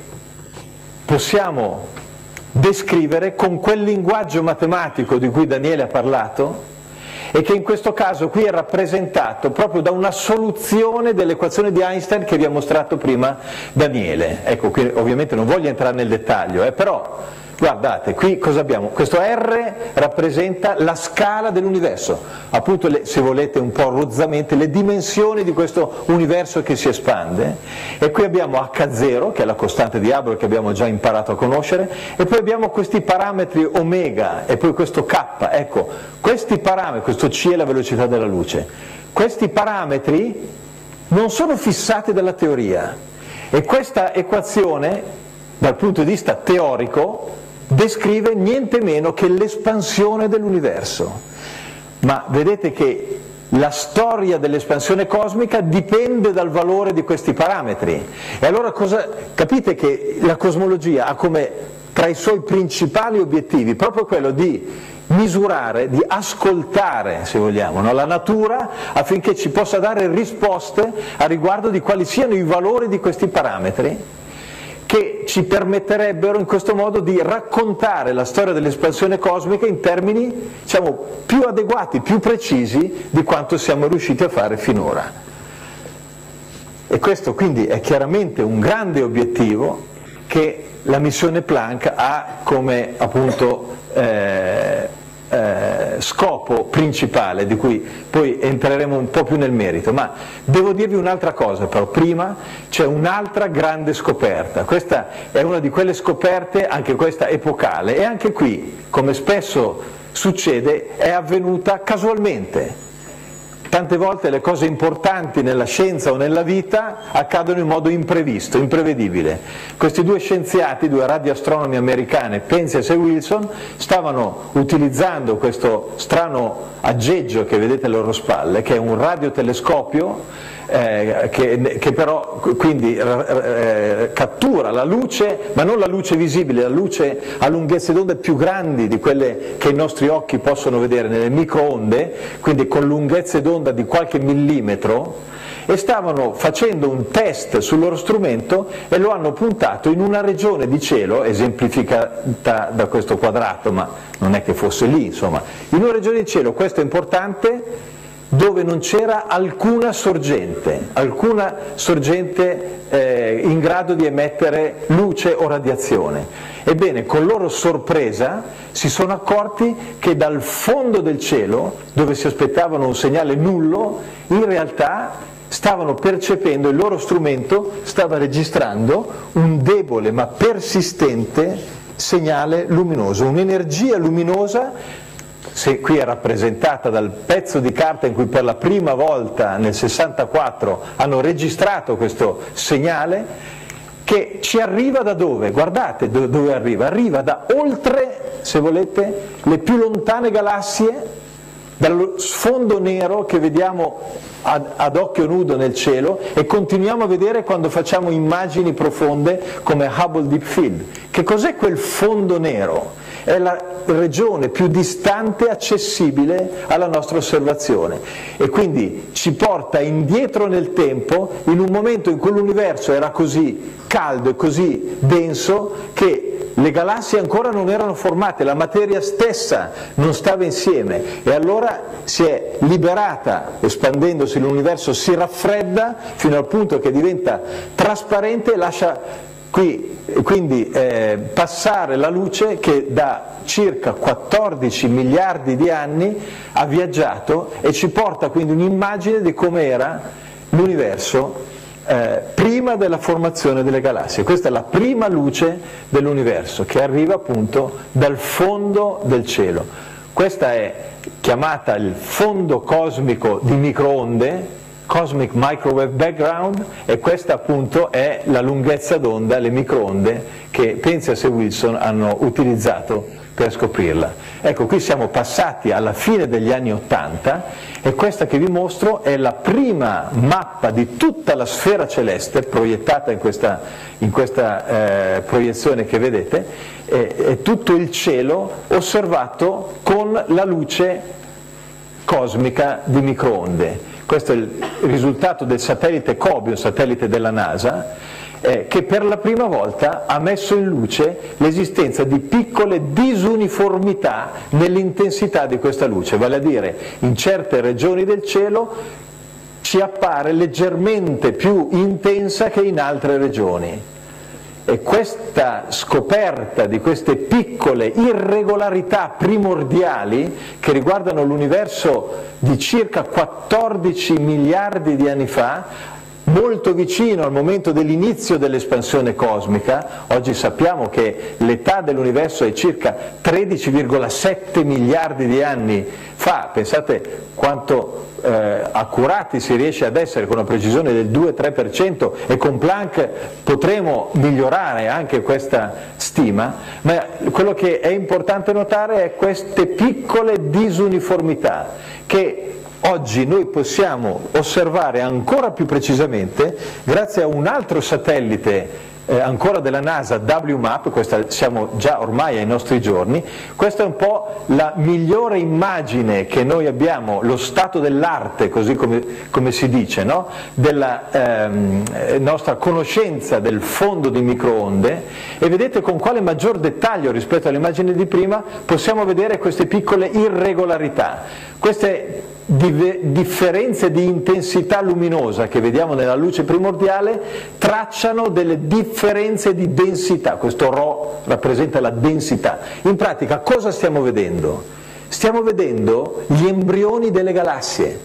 possiamo descrivere con quel linguaggio matematico di cui Daniele ha parlato, e che in questo caso qui è rappresentato proprio da una soluzione dell'equazione di Einstein che vi ha mostrato prima Daniele. Ecco, qui ovviamente non voglio entrare nel dettaglio, eh, però guardate, qui cosa abbiamo? Questo R rappresenta la scala dell'universo, appunto, le, se volete un po' rozzamente, le dimensioni di questo universo che si espande, e qui abbiamo acca zero, che è la costante di Hubble che abbiamo già imparato a conoscere, e poi abbiamo questi parametri omega e poi questo K. Ecco, questi parametri, questo C è la velocità della luce, questi parametri non sono fissati dalla teoria, e questa equazione dal punto di vista teorico descrive niente meno che l'espansione dell'universo. Ma vedete che la storia dell'espansione cosmica dipende dal valore di questi parametri. E allora cosa, capite che la cosmologia ha come tra i suoi principali obiettivi proprio quello di misurare, di ascoltare, se vogliamo, no? la natura, affinché ci possa dare risposte a riguardo di quali siano i valori di questi parametri, che ci permetterebbero in questo modo di raccontare la storia dell'espansione cosmica in termini, diciamo, più adeguati, più precisi di quanto siamo riusciti a fare finora. E questo quindi è chiaramente un grande obiettivo che la missione Planck ha come, appunto, eh, eh, scopo principale, di cui poi entreremo un po' più nel merito. Ma devo dirvi un'altra cosa, però prima c'è un'altra grande scoperta. Questa è una di quelle scoperte, anche questa epocale, e anche qui, come spesso succede, è avvenuta casualmente. Tante volte le cose importanti nella scienza o nella vita accadono in modo imprevisto, imprevedibile. Questi due scienziati, due radioastronomi americane, Penzias e Wilson, stavano utilizzando questo strano aggeggio che vedete alle loro spalle, che è un radiotelescopio eh, che, che però quindi eh, cattura la luce, ma non la luce visibile, la luce a lunghezze d'onda più grandi di quelle che i nostri occhi possono vedere nelle microonde, quindi con lunghezze d'onda di qualche millimetro, e stavano facendo un test sul loro strumento e lo hanno puntato in una regione di cielo, esemplificata da questo quadrato, ma non è che fosse lì, insomma, in una regione di cielo, questo è importante, dove non c'era alcuna sorgente, alcuna sorgente eh, in grado di emettere luce o radiazione. Ebbene, con loro sorpresa si sono accorti che dal fondo del cielo, dove si aspettavano un segnale nullo, in realtà stavano percependo, il loro strumento stava registrando un debole ma persistente segnale luminoso, un'energia luminosa, se qui è rappresentata dal pezzo di carta in cui per la prima volta nel sessantaquattro hanno registrato questo segnale, che ci arriva da dove? Guardate dove arriva, arriva da oltre, se volete, le più lontane galassie, dallo sfondo nero che vediamo ad, ad occhio nudo nel cielo e continuiamo a vedere quando facciamo immagini profonde come Hubble Deep Field. Che cos'è quel fondo nero? È la regione più distante accessibile alla nostra osservazione e quindi ci porta indietro nel tempo, in un momento in cui l'universo era così caldo e così denso che le galassie ancora non erano formate, la materia stessa non stava insieme e allora si è liberata, espandendosi l'universo si raffredda fino al punto che diventa trasparente e lascia qui, quindi eh, passare la luce che da circa quattordici miliardi di anni ha viaggiato e ci porta quindi un'immagine di come era l'universo Eh, prima della formazione delle galassie. Questa è la prima luce dell'universo che arriva appunto dal fondo del cielo. Questa è chiamata il fondo cosmico di microonde, Cosmic Microwave Background, e questa appunto è la lunghezza d'onda, le microonde che Penzias e Wilson hanno utilizzato per scoprirla. Ecco, qui siamo passati alla fine degli anni ottanta e questa che vi mostro è la prima mappa di tutta la sfera celeste proiettata in questa, in questa eh, proiezione che vedete, è, è tutto il cielo osservato con la luce cosmica di microonde. Questo è il risultato del satellite COBE, un satellite della NASA, Eh, che per la prima volta ha messo in luce l'esistenza di piccole disuniformità nell'intensità di questa luce, vale a dire in certe regioni del cielo ci appare leggermente più intensa che in altre regioni. E questa scoperta di queste piccole irregolarità primordiali che riguardano l'universo di circa quattordici miliardi di anni fa, molto vicino al momento dell'inizio dell'espansione cosmica, oggi sappiamo che l'età dell'universo è circa tredici virgola sette miliardi di anni fa, pensate quanto eh, accurati si riesce ad essere con una precisione del due tre per cento e con Planck potremo migliorare anche questa stima, ma quello che è importante notare è queste piccole disuniformità che oggi noi possiamo osservare ancora più precisamente grazie a un altro satellite eh, ancora della NASA, W MAP, questa siamo già ormai ai nostri giorni. Questa è un po' la migliore immagine che noi abbiamo, lo stato dell'arte, così come, come si dice, no? Della ehm, nostra conoscenza del fondo di microonde, e vedete con quale maggior dettaglio rispetto all'immagine di prima possiamo vedere queste piccole irregolarità, queste differenze di intensità luminosa che vediamo nella luce primordiale tracciano delle differenze di densità, questo Rho rappresenta la densità. In pratica cosa stiamo vedendo? Stiamo vedendo gli embrioni delle galassie,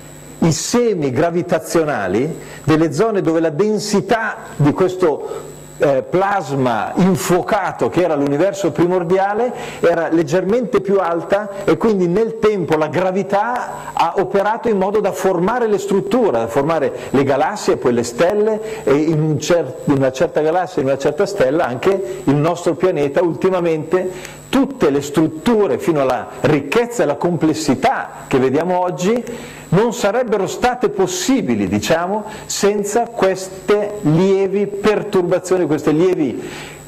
i semi gravitazionali delle zone dove la densità di questo Eh, plasma infuocato che era l'universo primordiale era leggermente più alta e quindi nel tempo la gravità ha operato in modo da formare le strutture, da formare le galassie e poi le stelle, e in, un cer- in una certa galassia, in una certa stella anche il nostro pianeta ultimamente tutte le strutture fino alla ricchezza e alla complessità che vediamo oggi non sarebbero state possibili, diciamo, senza queste lievi perturbazioni, queste lievi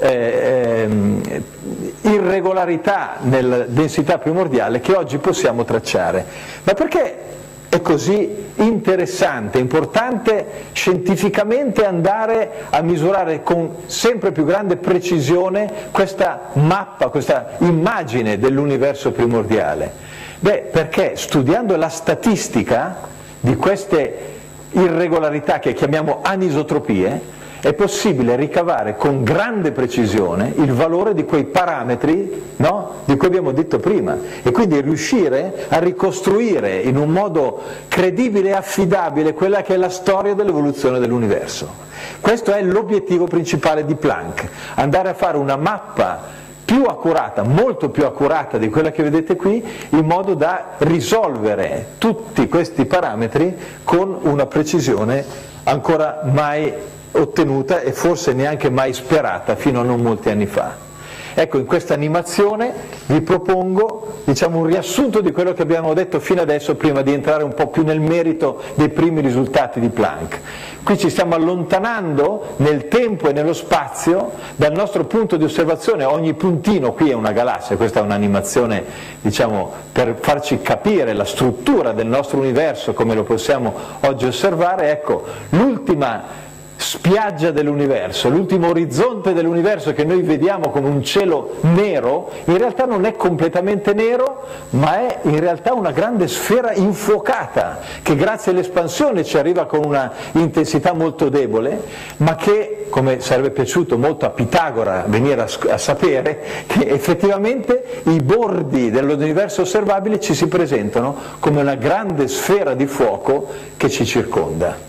eh, eh, irregolarità nella densità primordiale che oggi possiamo tracciare. Ma perché è così interessante, importante scientificamente andare a misurare con sempre più grande precisione questa mappa, questa immagine dell'universo primordiale? Beh, perché studiando la statistica di queste irregolarità che chiamiamo anisotropie, è possibile ricavare con grande precisione il valore di quei parametri, no? Di cui abbiamo detto prima, e quindi riuscire a ricostruire in un modo credibile e affidabile quella che è la storia dell'evoluzione dell'universo. Questo è l'obiettivo principale di Planck, andare a fare una mappa più accurata, molto più accurata di quella che vedete qui, in modo da risolvere tutti questi parametri con una precisione ancora mai ottenuta e forse neanche mai sperata fino a non molti anni fa. Ecco, in questa animazione vi propongo, diciamo, un riassunto di quello che abbiamo detto fino adesso, prima di entrare un po' più nel merito dei primi risultati di Planck. Qui ci stiamo allontanando nel tempo e nello spazio dal nostro punto di osservazione. Ogni puntino qui è una galassia, questa è un'animazione, diciamo, per farci capire la struttura del nostro universo come lo possiamo oggi osservare. Ecco, l'ultima spiaggia dell'universo, l'ultimo orizzonte dell'universo che noi vediamo come un cielo nero, in realtà non è completamente nero, ma è in realtà una grande sfera infuocata, che grazie all'espansione ci arriva con una intensità molto debole, ma che, come sarebbe piaciuto molto a Pitagora venire a, a sapere, che effettivamente i bordi dell'universo osservabile ci si presentano come una grande sfera di fuoco che ci circonda.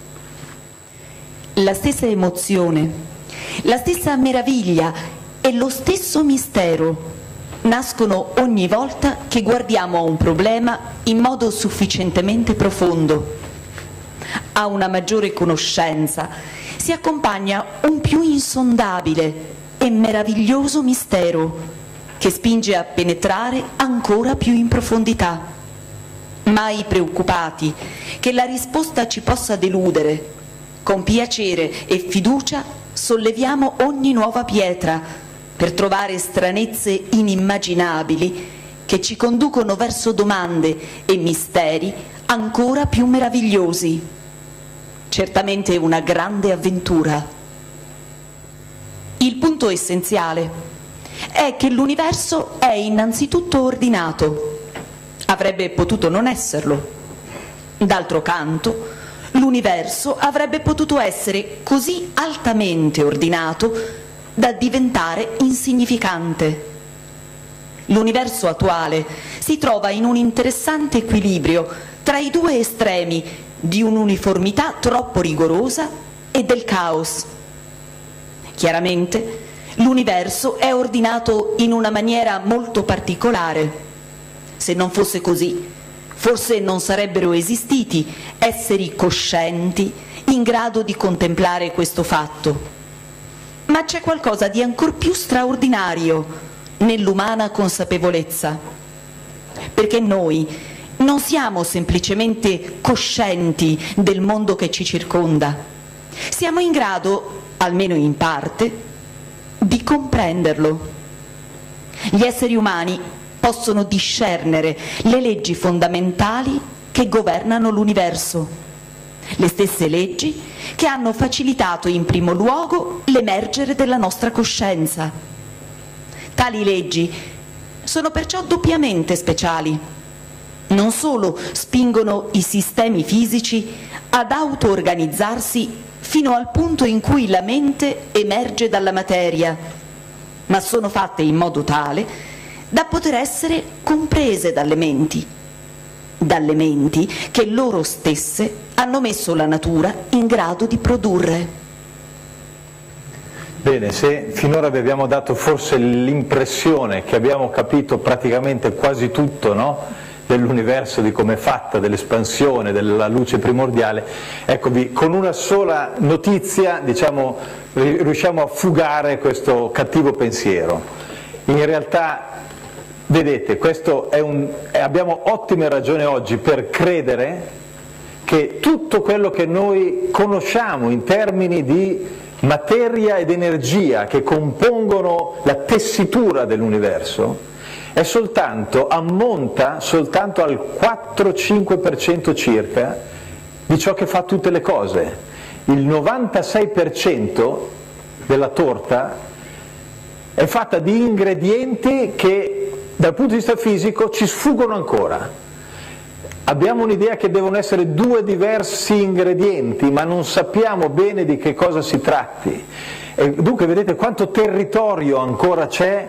La stessa emozione, la stessa meraviglia e lo stesso mistero nascono ogni volta che guardiamo a un problema in modo sufficientemente profondo. A una maggiore conoscenza si accompagna un più insondabile e meraviglioso mistero che spinge a penetrare ancora più in profondità. Mai preoccupati che la risposta ci possa deludere, con piacere e fiducia solleviamo ogni nuova pietra per trovare stranezze inimmaginabili che ci conducono verso domande e misteri ancora più meravigliosi. Certamente una grande avventura. Il punto essenziale è che l'universo è innanzitutto ordinato. Avrebbe potuto non esserlo. D'altro canto, l'universo avrebbe potuto essere così altamente ordinato da diventare insignificante. L'universo attuale si trova in un interessante equilibrio tra i due estremi di un'uniformità troppo rigorosa e del caos. Chiaramente, l'universo è ordinato in una maniera molto particolare. Se non fosse così, forse non sarebbero esistiti esseri coscienti in grado di contemplare questo fatto. Ma c'è qualcosa di ancor più straordinario nell'umana consapevolezza, perché noi non siamo semplicemente coscienti del mondo che ci circonda, siamo in grado, almeno in parte, di comprenderlo. Gli esseri umani possono discernere le leggi fondamentali che governano l'universo, le stesse leggi che hanno facilitato in primo luogo l'emergere della nostra coscienza. Tali leggi sono perciò doppiamente speciali. Non solo spingono i sistemi fisici ad auto-organizzarsi fino al punto in cui la mente emerge dalla materia, ma sono fatte in modo tale da poter essere comprese dalle menti, dalle menti che loro stesse hanno messo la natura in grado di produrre. Bene, se finora vi abbiamo dato forse l'impressione che abbiamo capito praticamente quasi tutto, no? Dell'universo, di come è fatta, dell'espansione, della luce primordiale, eccovi, con una sola notizia, diciamo, riusciamo a fugare questo cattivo pensiero. in realtà, vedete, questo è un, abbiamo ottime ragioni oggi per credere che tutto quello che noi conosciamo in termini di materia ed energia che compongono la tessitura dell'universo è soltanto, ammonta soltanto al quattro cinque per cento circa di ciò che fa tutte le cose. Il novantasei per cento della torta è fatta di ingredienti che dal punto di vista fisico ci sfuggono ancora. Abbiamo un'idea che devono essere due diversi ingredienti, ma non sappiamo bene di che cosa si tratti. E dunque vedete quanto territorio ancora c'è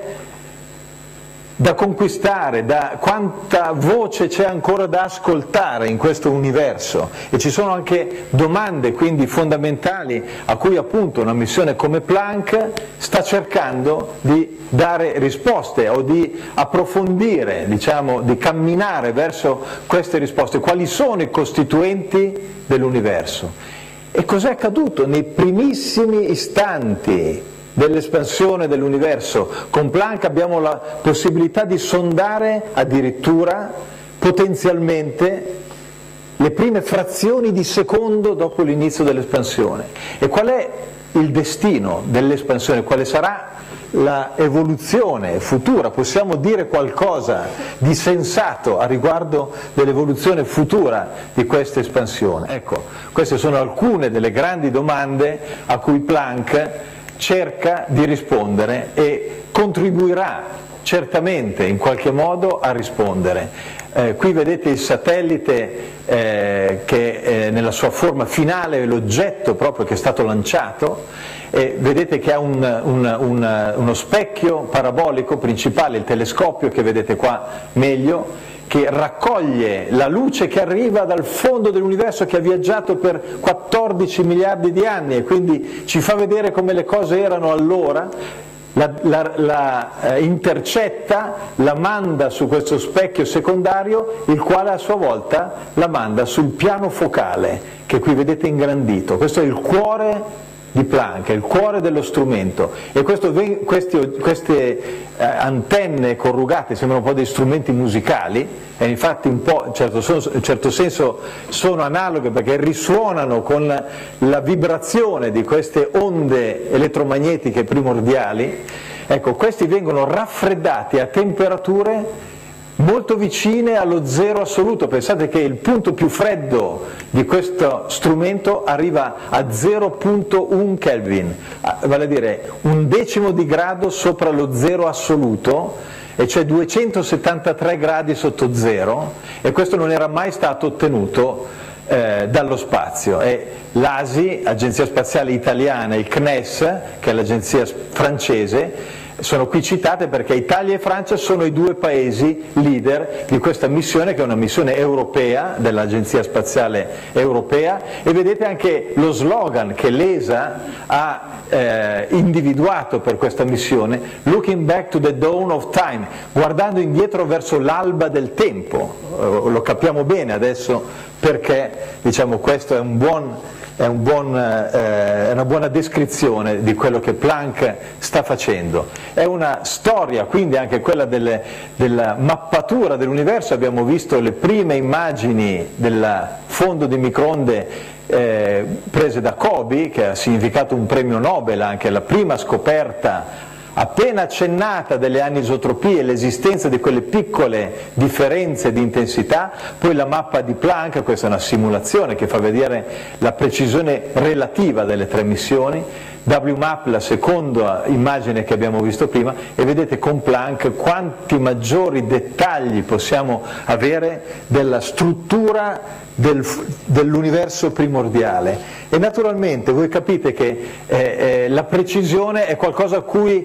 da conquistare, da quanta voce c'è ancora da ascoltare in questo universo, e ci sono anche domande quindi fondamentali a cui appunto una missione come Planck sta cercando di dare risposte o di approfondire, diciamo, di camminare verso queste risposte. Quali sono i costituenti dell'universo? E cos'è accaduto nei primissimi istanti dell'espansione dell'universo? Con Planck abbiamo la possibilità di sondare addirittura potenzialmente le prime frazioni di secondo dopo l'inizio dell'espansione. E qual è il destino dell'espansione? Quale sarà la evoluzione futura? Possiamo dire qualcosa di sensato a riguardo dell'evoluzione futura di questa espansione? Ecco, queste sono alcune delle grandi domande a cui Planck cerca di rispondere e contribuirà certamente in qualche modo a rispondere. Eh, qui vedete il satellite eh, che eh, nella sua forma finale è l'oggetto proprio che è stato lanciato, e vedete che ha un, un, un, uno specchio parabolico principale, il telescopio che vedete qua meglio, che raccoglie la luce che arriva dal fondo dell'universo, che ha viaggiato per quattordici miliardi di anni, e quindi ci fa vedere come le cose erano allora, la, la, la eh, intercetta, la manda su questo specchio secondario, il quale a sua volta la manda sul piano focale, che qui vedete ingrandito. Questo è il cuore di Planck, è il cuore dello strumento, e questo, questi, queste eh, antenne corrugate sembrano un po' dei strumenti musicali, e infatti un po' in certo, in certo senso sono analoghe, perché risuonano con la, la vibrazione di queste onde elettromagnetiche primordiali. Ecco, questi vengono raffreddati a temperature molto vicine allo zero assoluto. Pensate che il punto più freddo di questo strumento arriva a zero virgola uno Kelvin, vale a dire un decimo di grado sopra lo zero assoluto, e cioè duecentosettantatré gradi sotto zero, e questo non era mai stato ottenuto eh, dallo spazio. E l'A S I, Agenzia Spaziale Italiana, il C N E S, che è l'agenzia francese, sono qui citate perché Italia e Francia sono i due paesi leader di questa missione, che è una missione europea, dell'Agenzia Spaziale Europea, e vedete anche lo slogan che l'E S A ha eh, individuato per questa missione: Looking back to the dawn of time, guardando indietro verso l'alba del tempo. Eh, lo capiamo bene adesso perché, diciamo, questo è un buon È, un buon, eh, è una buona descrizione di quello che Planck sta facendo. È una storia quindi anche quella delle, della mappatura dell'universo. Abbiamo visto le prime immagini del fondo di microonde eh, prese da Kobe, che ha significato un premio Nobel, anche la prima scoperta appena accennata delle anisotropie, l'esistenza di quelle piccole differenze di intensità. Poi la mappa di Planck, questa è una simulazione che fa vedere la precisione relativa delle tre missioni. W MAP, la seconda immagine che abbiamo visto prima, e vedete con Planck quanti maggiori dettagli possiamo avere della struttura del, dell'universo primordiale. E naturalmente voi capite che eh, eh, la precisione è qualcosa a cui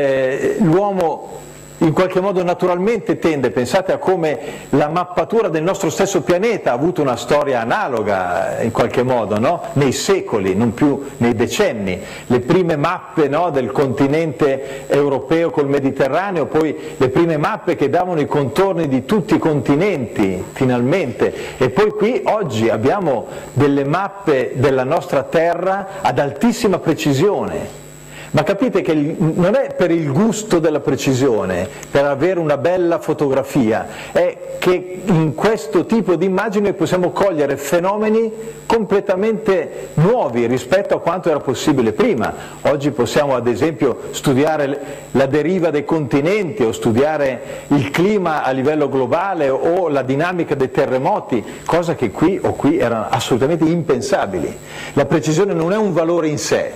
eh, l'uomo in qualche modo naturalmente tende. Pensate a come la mappatura del nostro stesso pianeta ha avuto una storia analoga in qualche modo, no? Nei secoli, non più nei decenni. Le prime mappe, no, del continente europeo col Mediterraneo, poi le prime mappe che davano i contorni di tutti i continenti finalmente, e poi qui oggi abbiamo delle mappe della nostra terra ad altissima precisione. Ma capite che il, non è per il gusto della precisione, per avere una bella fotografia, è che in questo tipo di immagini possiamo cogliere fenomeni completamente nuovi rispetto a quanto era possibile prima. Oggi possiamo ad esempio studiare la deriva dei continenti o studiare il clima a livello globale o la dinamica dei terremoti, cosa che qui o qui erano assolutamente impensabili. La precisione non è un valore in sé,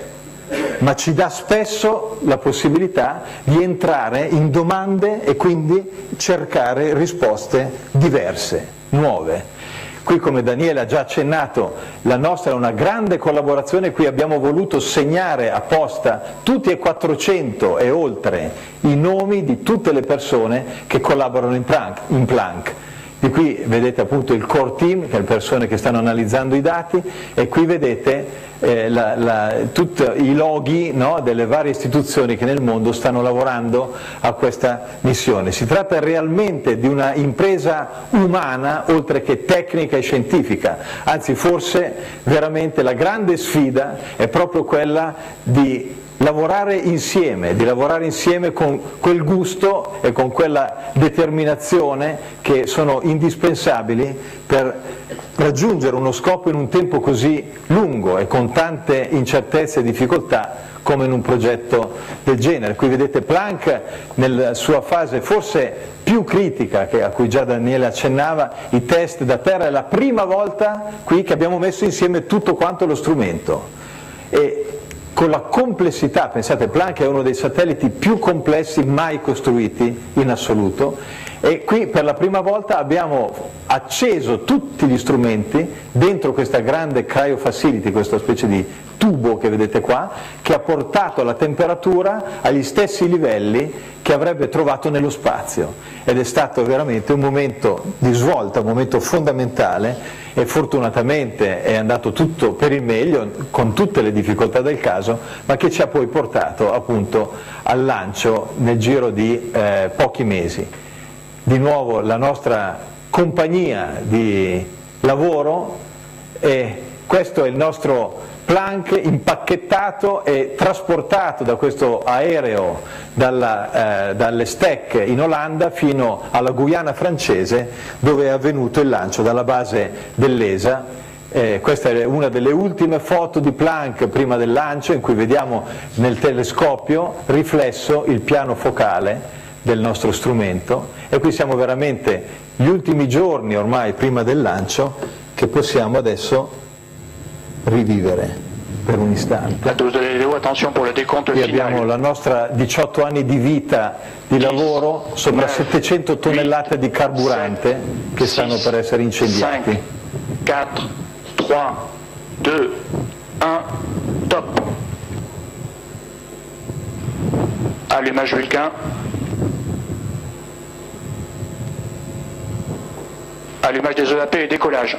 ma ci dà spesso la possibilità di entrare in domande e quindi cercare risposte diverse, nuove. Qui, come Daniele ha già accennato, la nostra è una grande collaborazione, qui abbiamo voluto segnare apposta tutti e quattrocento e oltre i nomi di tutte le persone che collaborano in Planck. In Planck. Di qui vedete appunto il core team, che è le persone che stanno analizzando i dati, e qui vedete eh, la, la, tutti i loghi, no, delle varie istituzioni che nel mondo stanno lavorando a questa missione. Si tratta realmente di una impresa umana oltre che tecnica e scientifica, anzi forse veramente la grande sfida è proprio quella di lavorare insieme, di lavorare insieme con quel gusto e con quella determinazione che sono indispensabili per raggiungere uno scopo in un tempo così lungo e con tante incertezze e difficoltà come in un progetto del genere. Qui vedete Planck nella sua fase forse più critica, che a cui già Daniele accennava, i test da terra, è la prima volta qui che abbiamo messo insieme tutto quanto lo strumento. E con la complessità, pensate, Planck è uno dei satelliti più complessi mai costruiti in assoluto, e qui per la prima volta abbiamo acceso tutti gli strumenti dentro questa grande cryo facility, questa specie di tubo che vedete qua, che ha portato la temperatura agli stessi livelli che avrebbe trovato nello spazio, ed è stato veramente un momento di svolta, un momento fondamentale, e fortunatamente è andato tutto per il meglio con tutte le difficoltà del caso, ma che ci ha poi portato appunto al lancio nel giro di eh, pochi mesi. Di nuovo la nostra compagnia di lavoro, e questo è il nostro Planck impacchettato e trasportato da questo aereo dalla, eh, dalle Stecche in Olanda fino alla Guyana francese, dove è avvenuto il lancio dalla base dell'E S A. Eh, questa è una delle ultime foto di Planck prima del lancio, in cui vediamo nel telescopio riflesso il piano focale del nostro strumento, e qui siamo veramente gli ultimi giorni ormai prima del lancio, che possiamo adesso rivivere per un istante. Qui abbiamo la nostra diciotto anni di vita di lavoro sopra settecento tonnellate di carburante che stanno per essere incendiati. quattro, tre, due, uno, top. Allumage Vulcain. Allumage des E A P et décollage.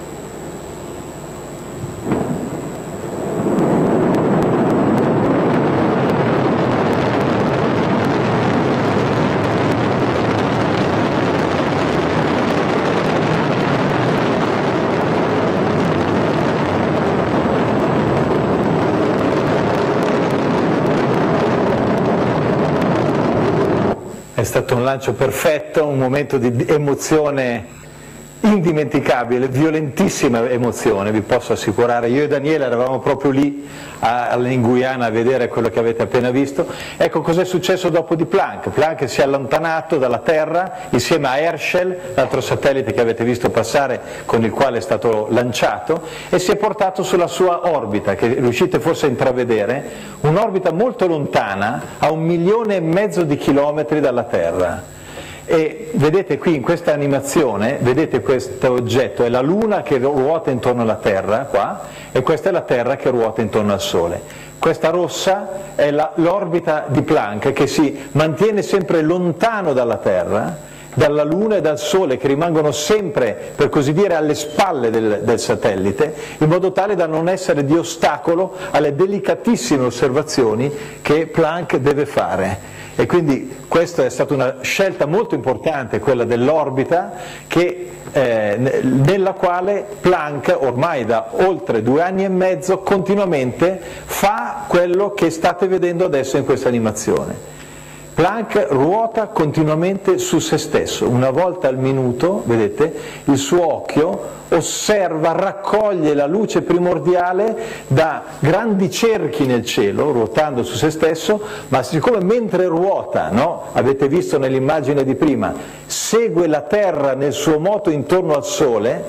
È stato un lancio perfetto, un momento di emozione indimenticabile, violentissima emozione, vi posso assicurare. Io e Daniele eravamo proprio lì a, in Guyana a vedere quello che avete appena visto. Ecco cos'è successo dopo di Planck. Planck si è allontanato dalla Terra insieme a Herschel, l'altro satellite che avete visto passare, con il quale è stato lanciato, e si è portato sulla sua orbita, che riuscite forse a intravedere, un'orbita molto lontana, a un milione e mezzo di chilometri dalla Terra. E vedete qui in questa animazione, vedete questo oggetto, è la Luna che ruota intorno alla Terra, qua, e questa è la Terra che ruota intorno al Sole. Questa rossa è l'orbita di Planck, che si mantiene sempre lontano dalla Terra, dalla Luna e dal Sole, che rimangono sempre, per così dire, alle spalle del, del satellite, in modo tale da non essere di ostacolo alle delicatissime osservazioni che Planck deve fare. E quindi questa è stata una scelta molto importante, quella dell'orbita, che, eh, nella quale Planck ormai da oltre due anni e mezzo continuamente fa quello che state vedendo adesso in questa animazione. Planck ruota continuamente su se stesso, una volta al minuto, vedete, il suo occhio osserva, raccoglie la luce primordiale da grandi cerchi nel cielo, ruotando su se stesso, ma siccome mentre ruota, no? Avete visto nell'immagine di prima, segue la Terra nel suo moto intorno al Sole,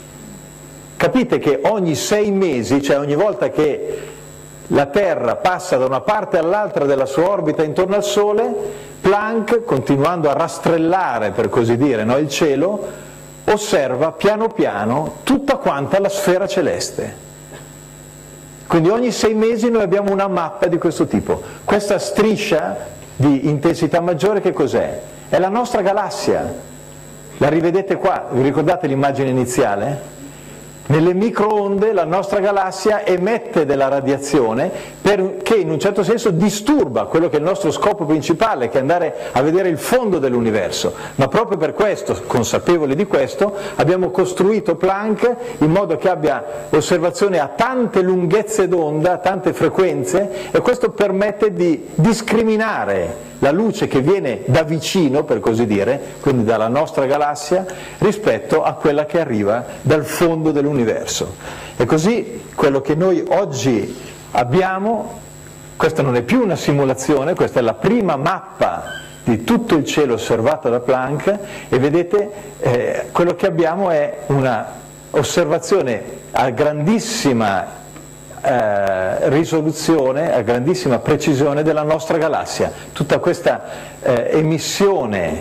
capite che ogni sei mesi, cioè ogni volta che la Terra passa da una parte all'altra della sua orbita intorno al Sole, Planck, continuando a rastrellare, per così dire, no, il cielo, osserva piano piano tutta quanta la sfera celeste. Quindi ogni sei mesi noi abbiamo una mappa di questo tipo. Questa striscia di intensità maggiore che cos'è? È la nostra galassia. La rivedete qua? Vi ricordate l'immagine iniziale? Nelle microonde la nostra galassia emette della radiazione per, che in un certo senso disturba quello che è il nostro scopo principale, che è andare a vedere il fondo dell'universo. Ma proprio per questo, consapevoli di questo, abbiamo costruito Planck in modo che abbia osservazione a tante lunghezze d'onda, a tante frequenze, e questo permette di discriminare la luce che viene da vicino, per così dire, quindi dalla nostra galassia, rispetto a quella che arriva dal fondo dell'universo. E così quello che noi oggi abbiamo, questa non è più una simulazione, questa è la prima mappa di tutto il cielo osservato da Planck, e vedete eh, quello che abbiamo è una osservazione a grandissima Eh, risoluzione, a grandissima precisione della nostra galassia. Tutta questa eh, emissione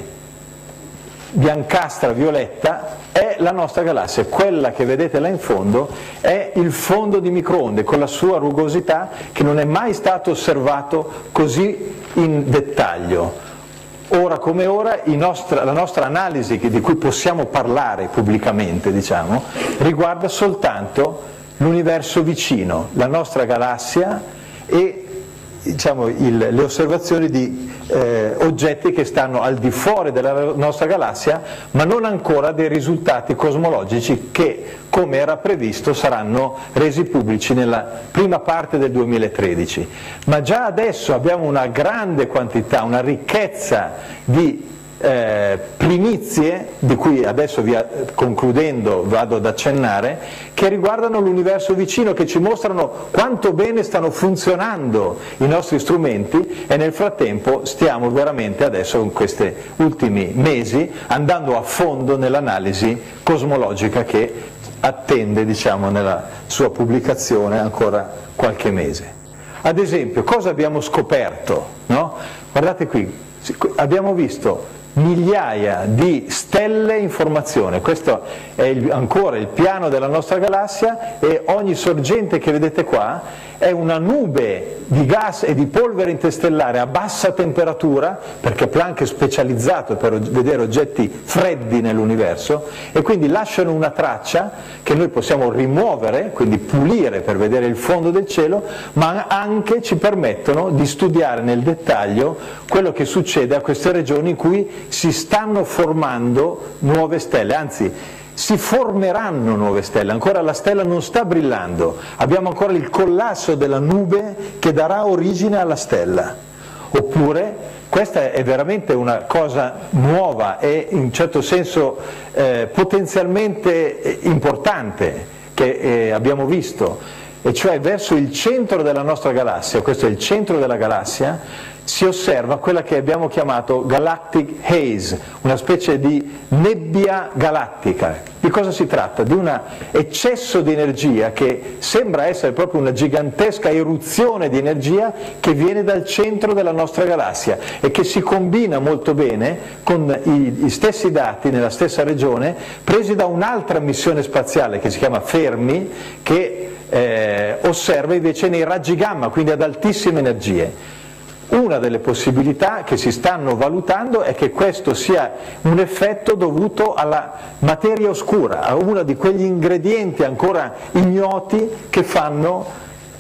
biancastra violetta è la nostra galassia, quella che vedete là in fondo è il fondo di microonde con la sua rugosità, che non è mai stato osservato così in dettaglio. Ora come ora i nostra, la nostra analisi, di cui possiamo parlare pubblicamente, diciamo, riguarda soltanto l'universo vicino, la nostra galassia e, diciamo, il, le osservazioni di eh, oggetti che stanno al di fuori della nostra galassia, ma non ancora dei risultati cosmologici che, come era previsto, saranno resi pubblici nella prima parte del duemilatredici. Ma già adesso abbiamo una grande quantità, una ricchezza di Eh, primizie, di cui adesso vi, concludendo vado ad accennare, che riguardano l'universo vicino, che ci mostrano quanto bene stanno funzionando i nostri strumenti, e nel frattempo stiamo veramente adesso in questi ultimi mesi andando a fondo nell'analisi cosmologica che attende, diciamo, nella sua pubblicazione ancora qualche mese. Ad esempio, cosa abbiamo scoperto? No? Guardate qui, abbiamo visto migliaia di stelle in formazione. Questo è il, ancora il piano della nostra galassia, e ogni sorgente che vedete qua è una nube di gas e di polvere interstellare a bassa temperatura, perché Planck è specializzato per vedere oggetti freddi nell'universo, e quindi lasciano una traccia che noi possiamo rimuovere, quindi pulire per vedere il fondo del cielo, ma anche ci permettono di studiare nel dettaglio quello che succede a queste regioni in cui si stanno formando nuove stelle, anzi si formeranno nuove stelle, ancora la stella non sta brillando, abbiamo ancora il collasso della nube che darà origine alla stella. Oppure, questa è veramente una cosa nuova e in un certo senso eh, potenzialmente importante che eh, abbiamo visto, e cioè verso il centro della nostra galassia, questo è il centro della galassia, si osserva quella che abbiamo chiamato galactic haze, una specie di nebbia galattica. Di cosa si tratta? Di un eccesso di energia che sembra essere proprio una gigantesca eruzione di energia che viene dal centro della nostra galassia e che si combina molto bene con i, gli stessi dati nella stessa regione presi da un'altra missione spaziale che si chiama Fermi, che eh, osserva invece nei raggi gamma, quindi ad altissime energie. Una delle possibilità che si stanno valutando è che questo sia un effetto dovuto alla materia oscura, a uno di quegli ingredienti ancora ignoti che fanno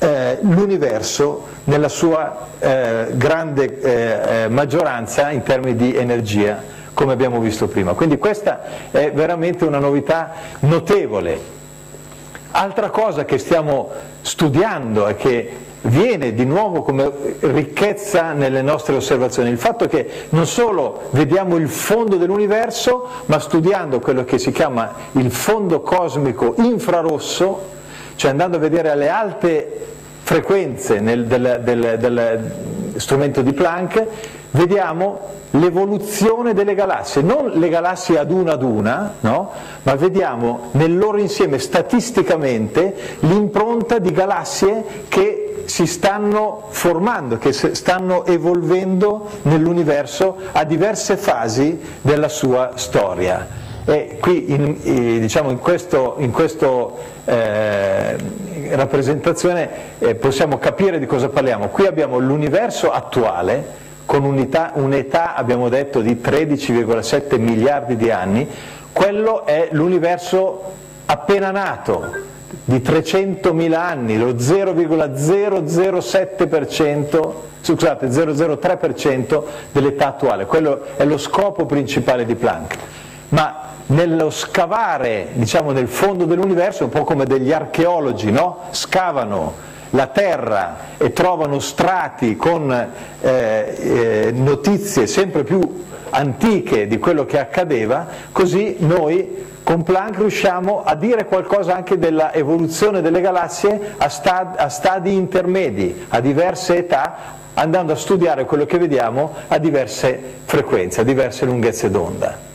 eh, l'universo nella sua eh, grande eh, maggioranza in termini di energia, come abbiamo visto prima. Quindi questa è veramente una novità notevole. Altra cosa che stiamo studiando e che viene di nuovo come ricchezza nelle nostre osservazioni, il fatto che non solo vediamo il fondo dell'universo, ma studiando quello che si chiama il fondo cosmico infrarosso, cioè andando a vedere alle alte frequenze nel, del, del, del strumento di Planck, vediamo l'evoluzione delle galassie, non le galassie ad una ad una, no? Ma vediamo nel loro insieme statisticamente l'impronta di galassie che si stanno formando, che stanno evolvendo nell'universo a diverse fasi della sua storia. E qui in, in, diciamo in questo, in questo eh, rappresentazione eh, possiamo capire di cosa parliamo. Qui abbiamo l'universo attuale con un'età, un'età abbiamo detto di tredici virgola sette miliardi di anni. Quello è l'universo appena nato di trecentomila anni, lo zero virgola zero zero sette per cento, scusate, zero virgola zero tre per cento dell'età attuale. Quello è lo scopo principale di Planck. Ma nello scavare, diciamo, nel fondo dell'universo, è un po' come degli archeologi, no? Scavano la terra e trovano strati con eh, eh, notizie sempre più antiche di quello che accadeva, così noi con Planck riusciamo a dire qualcosa anche della evoluzione delle galassie a, stad- a stadi intermedi, a diverse età, andando a studiare quello che vediamo a diverse frequenze, a diverse lunghezze d'onda.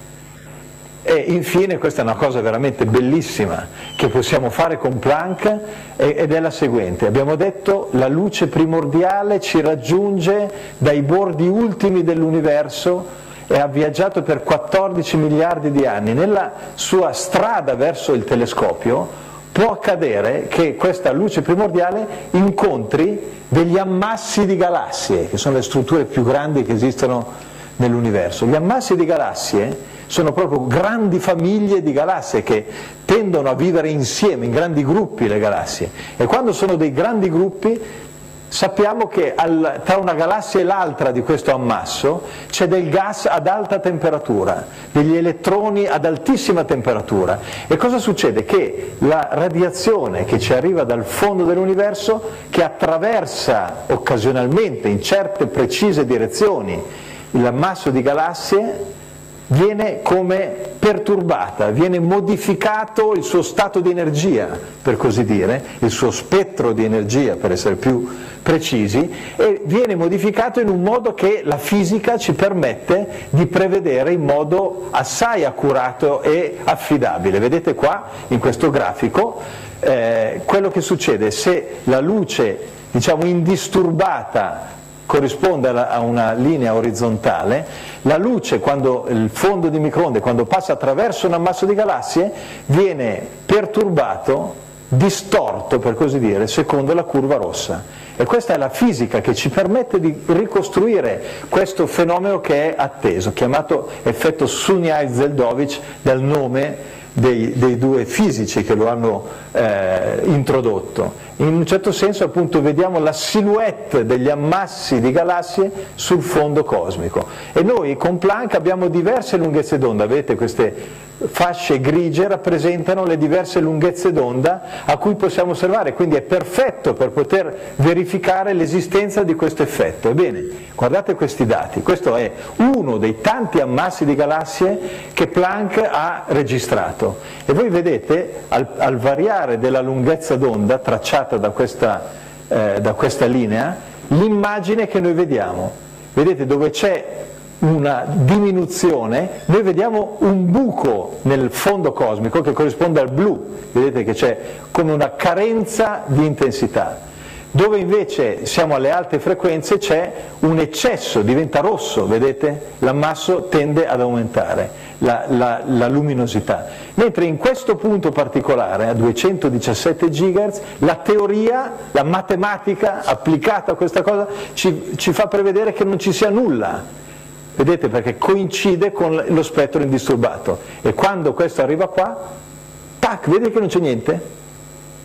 E infine, questa è una cosa veramente bellissima che possiamo fare con Planck, ed è la seguente: abbiamo detto la luce primordiale ci raggiunge dai bordi ultimi dell'universo e ha viaggiato per quattordici miliardi di anni. Nella sua strada verso il telescopio può accadere che questa luce primordiale incontri degli ammassi di galassie, che sono le strutture più grandi che esistono nell'universo. Gli ammassi di galassie sono proprio grandi famiglie di galassie che tendono a vivere insieme, in grandi gruppi le galassie, e quando sono dei grandi gruppi sappiamo che al, tra una galassia e l'altra di questo ammasso c'è del gas ad alta temperatura, degli elettroni ad altissima temperatura. E cosa succede? Che la radiazione che ci arriva dal fondo dell'universo, che attraversa occasionalmente in certe precise direzioni l'ammasso di galassie, viene come perturbata, viene modificato il suo stato di energia, per così dire, il suo spettro di energia, per essere più precisi, e viene modificato in un modo che la fisica ci permette di prevedere in modo assai accurato e affidabile. Vedete qua, in questo grafico, eh, quello che succede se la luce, diciamo, indisturbata corrisponde a una linea orizzontale, la luce, quando il fondo di microonde, quando passa attraverso un ammasso di galassie, viene perturbato, distorto per così dire, secondo la curva rossa. E questa è la fisica che ci permette di ricostruire questo fenomeno che è atteso, chiamato effetto Sunyaev-Zeldovich, dal nome dei, dei due fisici che lo hanno eh, introdotto. In un certo senso, appunto, vediamo la silhouette degli ammassi di galassie sul fondo cosmico, e noi con Planck abbiamo diverse lunghezze d'onda. Vedete, queste fasce grigie rappresentano le diverse lunghezze d'onda a cui possiamo osservare, quindi è perfetto per poter verificare l'esistenza di questo effetto. Ebbene, guardate questi dati, questo è uno dei tanti ammassi di galassie che Planck ha registrato, e voi vedete al, al variare della lunghezza d'onda tracciata da questa, eh, da questa linea, l'immagine che noi vediamo. Vedete, dove c'è una diminuzione, noi vediamo un buco nel fondo cosmico che corrisponde al blu, vedete che c'è come una carenza di intensità. Dove invece siamo alle alte frequenze c'è un eccesso, diventa rosso, vedete? L'ammasso tende ad aumentare, la, la, la luminosità. Mentre in questo punto particolare, a duecentodiciassette gigahertz, la teoria, la matematica applicata a questa cosa ci, ci fa prevedere che non ci sia nulla. Vedete, perché coincide con lo spettro indisturbato, e quando questo arriva qua, tac, vedete che non c'è niente?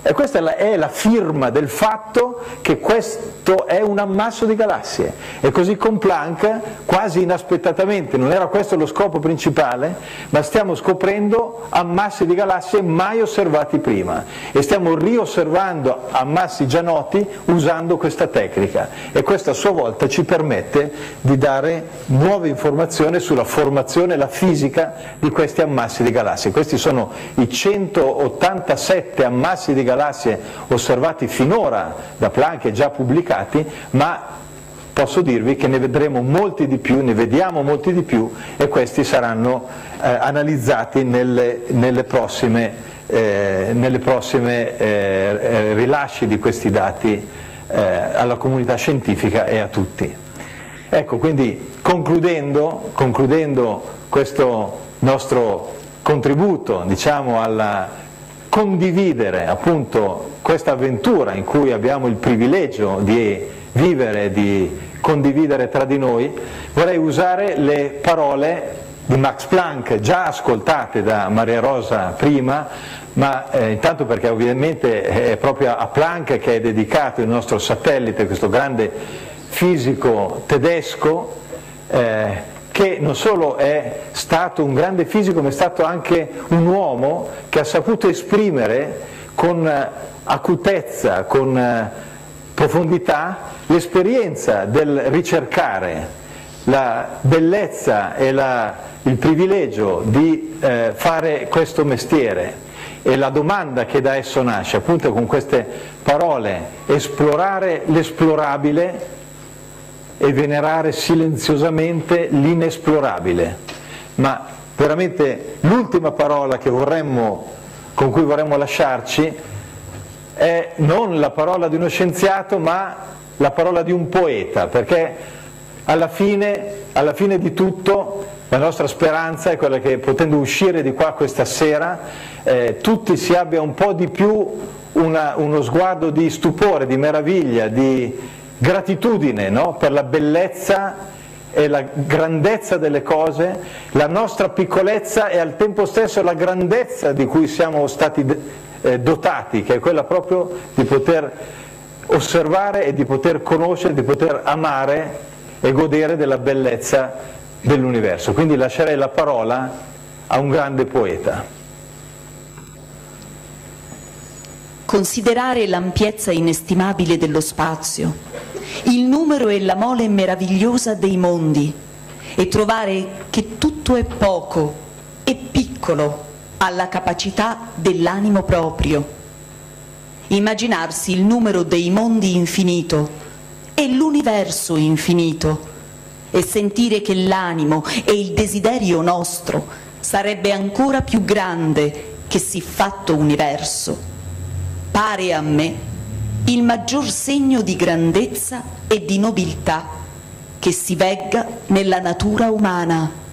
E questa è la, è la firma del fatto che questo è un ammasso di galassie. E così con Planck, quasi inaspettatamente, non era questo lo scopo principale, ma stiamo scoprendo ammassi di galassie mai osservati prima e stiamo riosservando ammassi già noti usando questa tecnica, e questo a sua volta ci permette di dare nuove informazioni sulla formazione e la fisica di questi ammassi di galassie. Questi sono i centottantasette ammassi di galassie galassie osservati finora da Planck e già pubblicati, ma posso dirvi che ne vedremo molti di più, ne vediamo molti di più, e questi saranno eh, analizzati nelle, nelle prossime, eh, nelle prossime eh, rilasci di questi dati eh, alla comunità scientifica e a tutti. Ecco, quindi concludendo, concludendo questo nostro contributo, diciamo, alla condividere appunto questa avventura in cui abbiamo il privilegio di vivere, di condividere tra di noi, vorrei usare le parole di Max Planck, già ascoltate da Maria Rosa prima, ma eh, intanto perché ovviamente è proprio a Planck che è dedicato il nostro satellite, questo grande fisico tedesco, eh, che non solo è stato un grande fisico, ma è stato anche un uomo che ha saputo esprimere con acutezza, con profondità, l'esperienza del ricercare la bellezza e la, il privilegio di eh, fare questo mestiere, e la domanda che da esso nasce, appunto con queste parole: esplorare l'esplorabile e venerare silenziosamente l'inesplorabile. Ma veramente l'ultima parola che vorremmo, con cui vorremmo lasciarci, è non la parola di uno scienziato, ma la parola di un poeta, perché alla fine, alla fine di tutto la nostra speranza è quella che, potendo uscire di qua questa sera, eh, tutti si abbia un po' di più una, uno sguardo di stupore, di meraviglia, di gratitudine, no? Per la bellezza e la grandezza delle cose, la nostra piccolezza e al tempo stesso la grandezza di cui siamo stati eh, dotati, che è quella proprio di poter osservare e di poter conoscere, di poter amare e godere della bellezza dell'universo. Quindi lascerei la parola a un grande poeta. Considerare l'ampiezza inestimabile dello spazio, il numero e la mole meravigliosa dei mondi, e trovare che tutto è poco e piccolo alla capacità dell'animo proprio. Immaginarsi il numero dei mondi infinito e l'universo infinito, e sentire che l'animo e il desiderio nostro sarebbe ancora più grande che siffatto universo, pare a me il maggior segno di grandezza e di nobiltà che si vegga nella natura umana.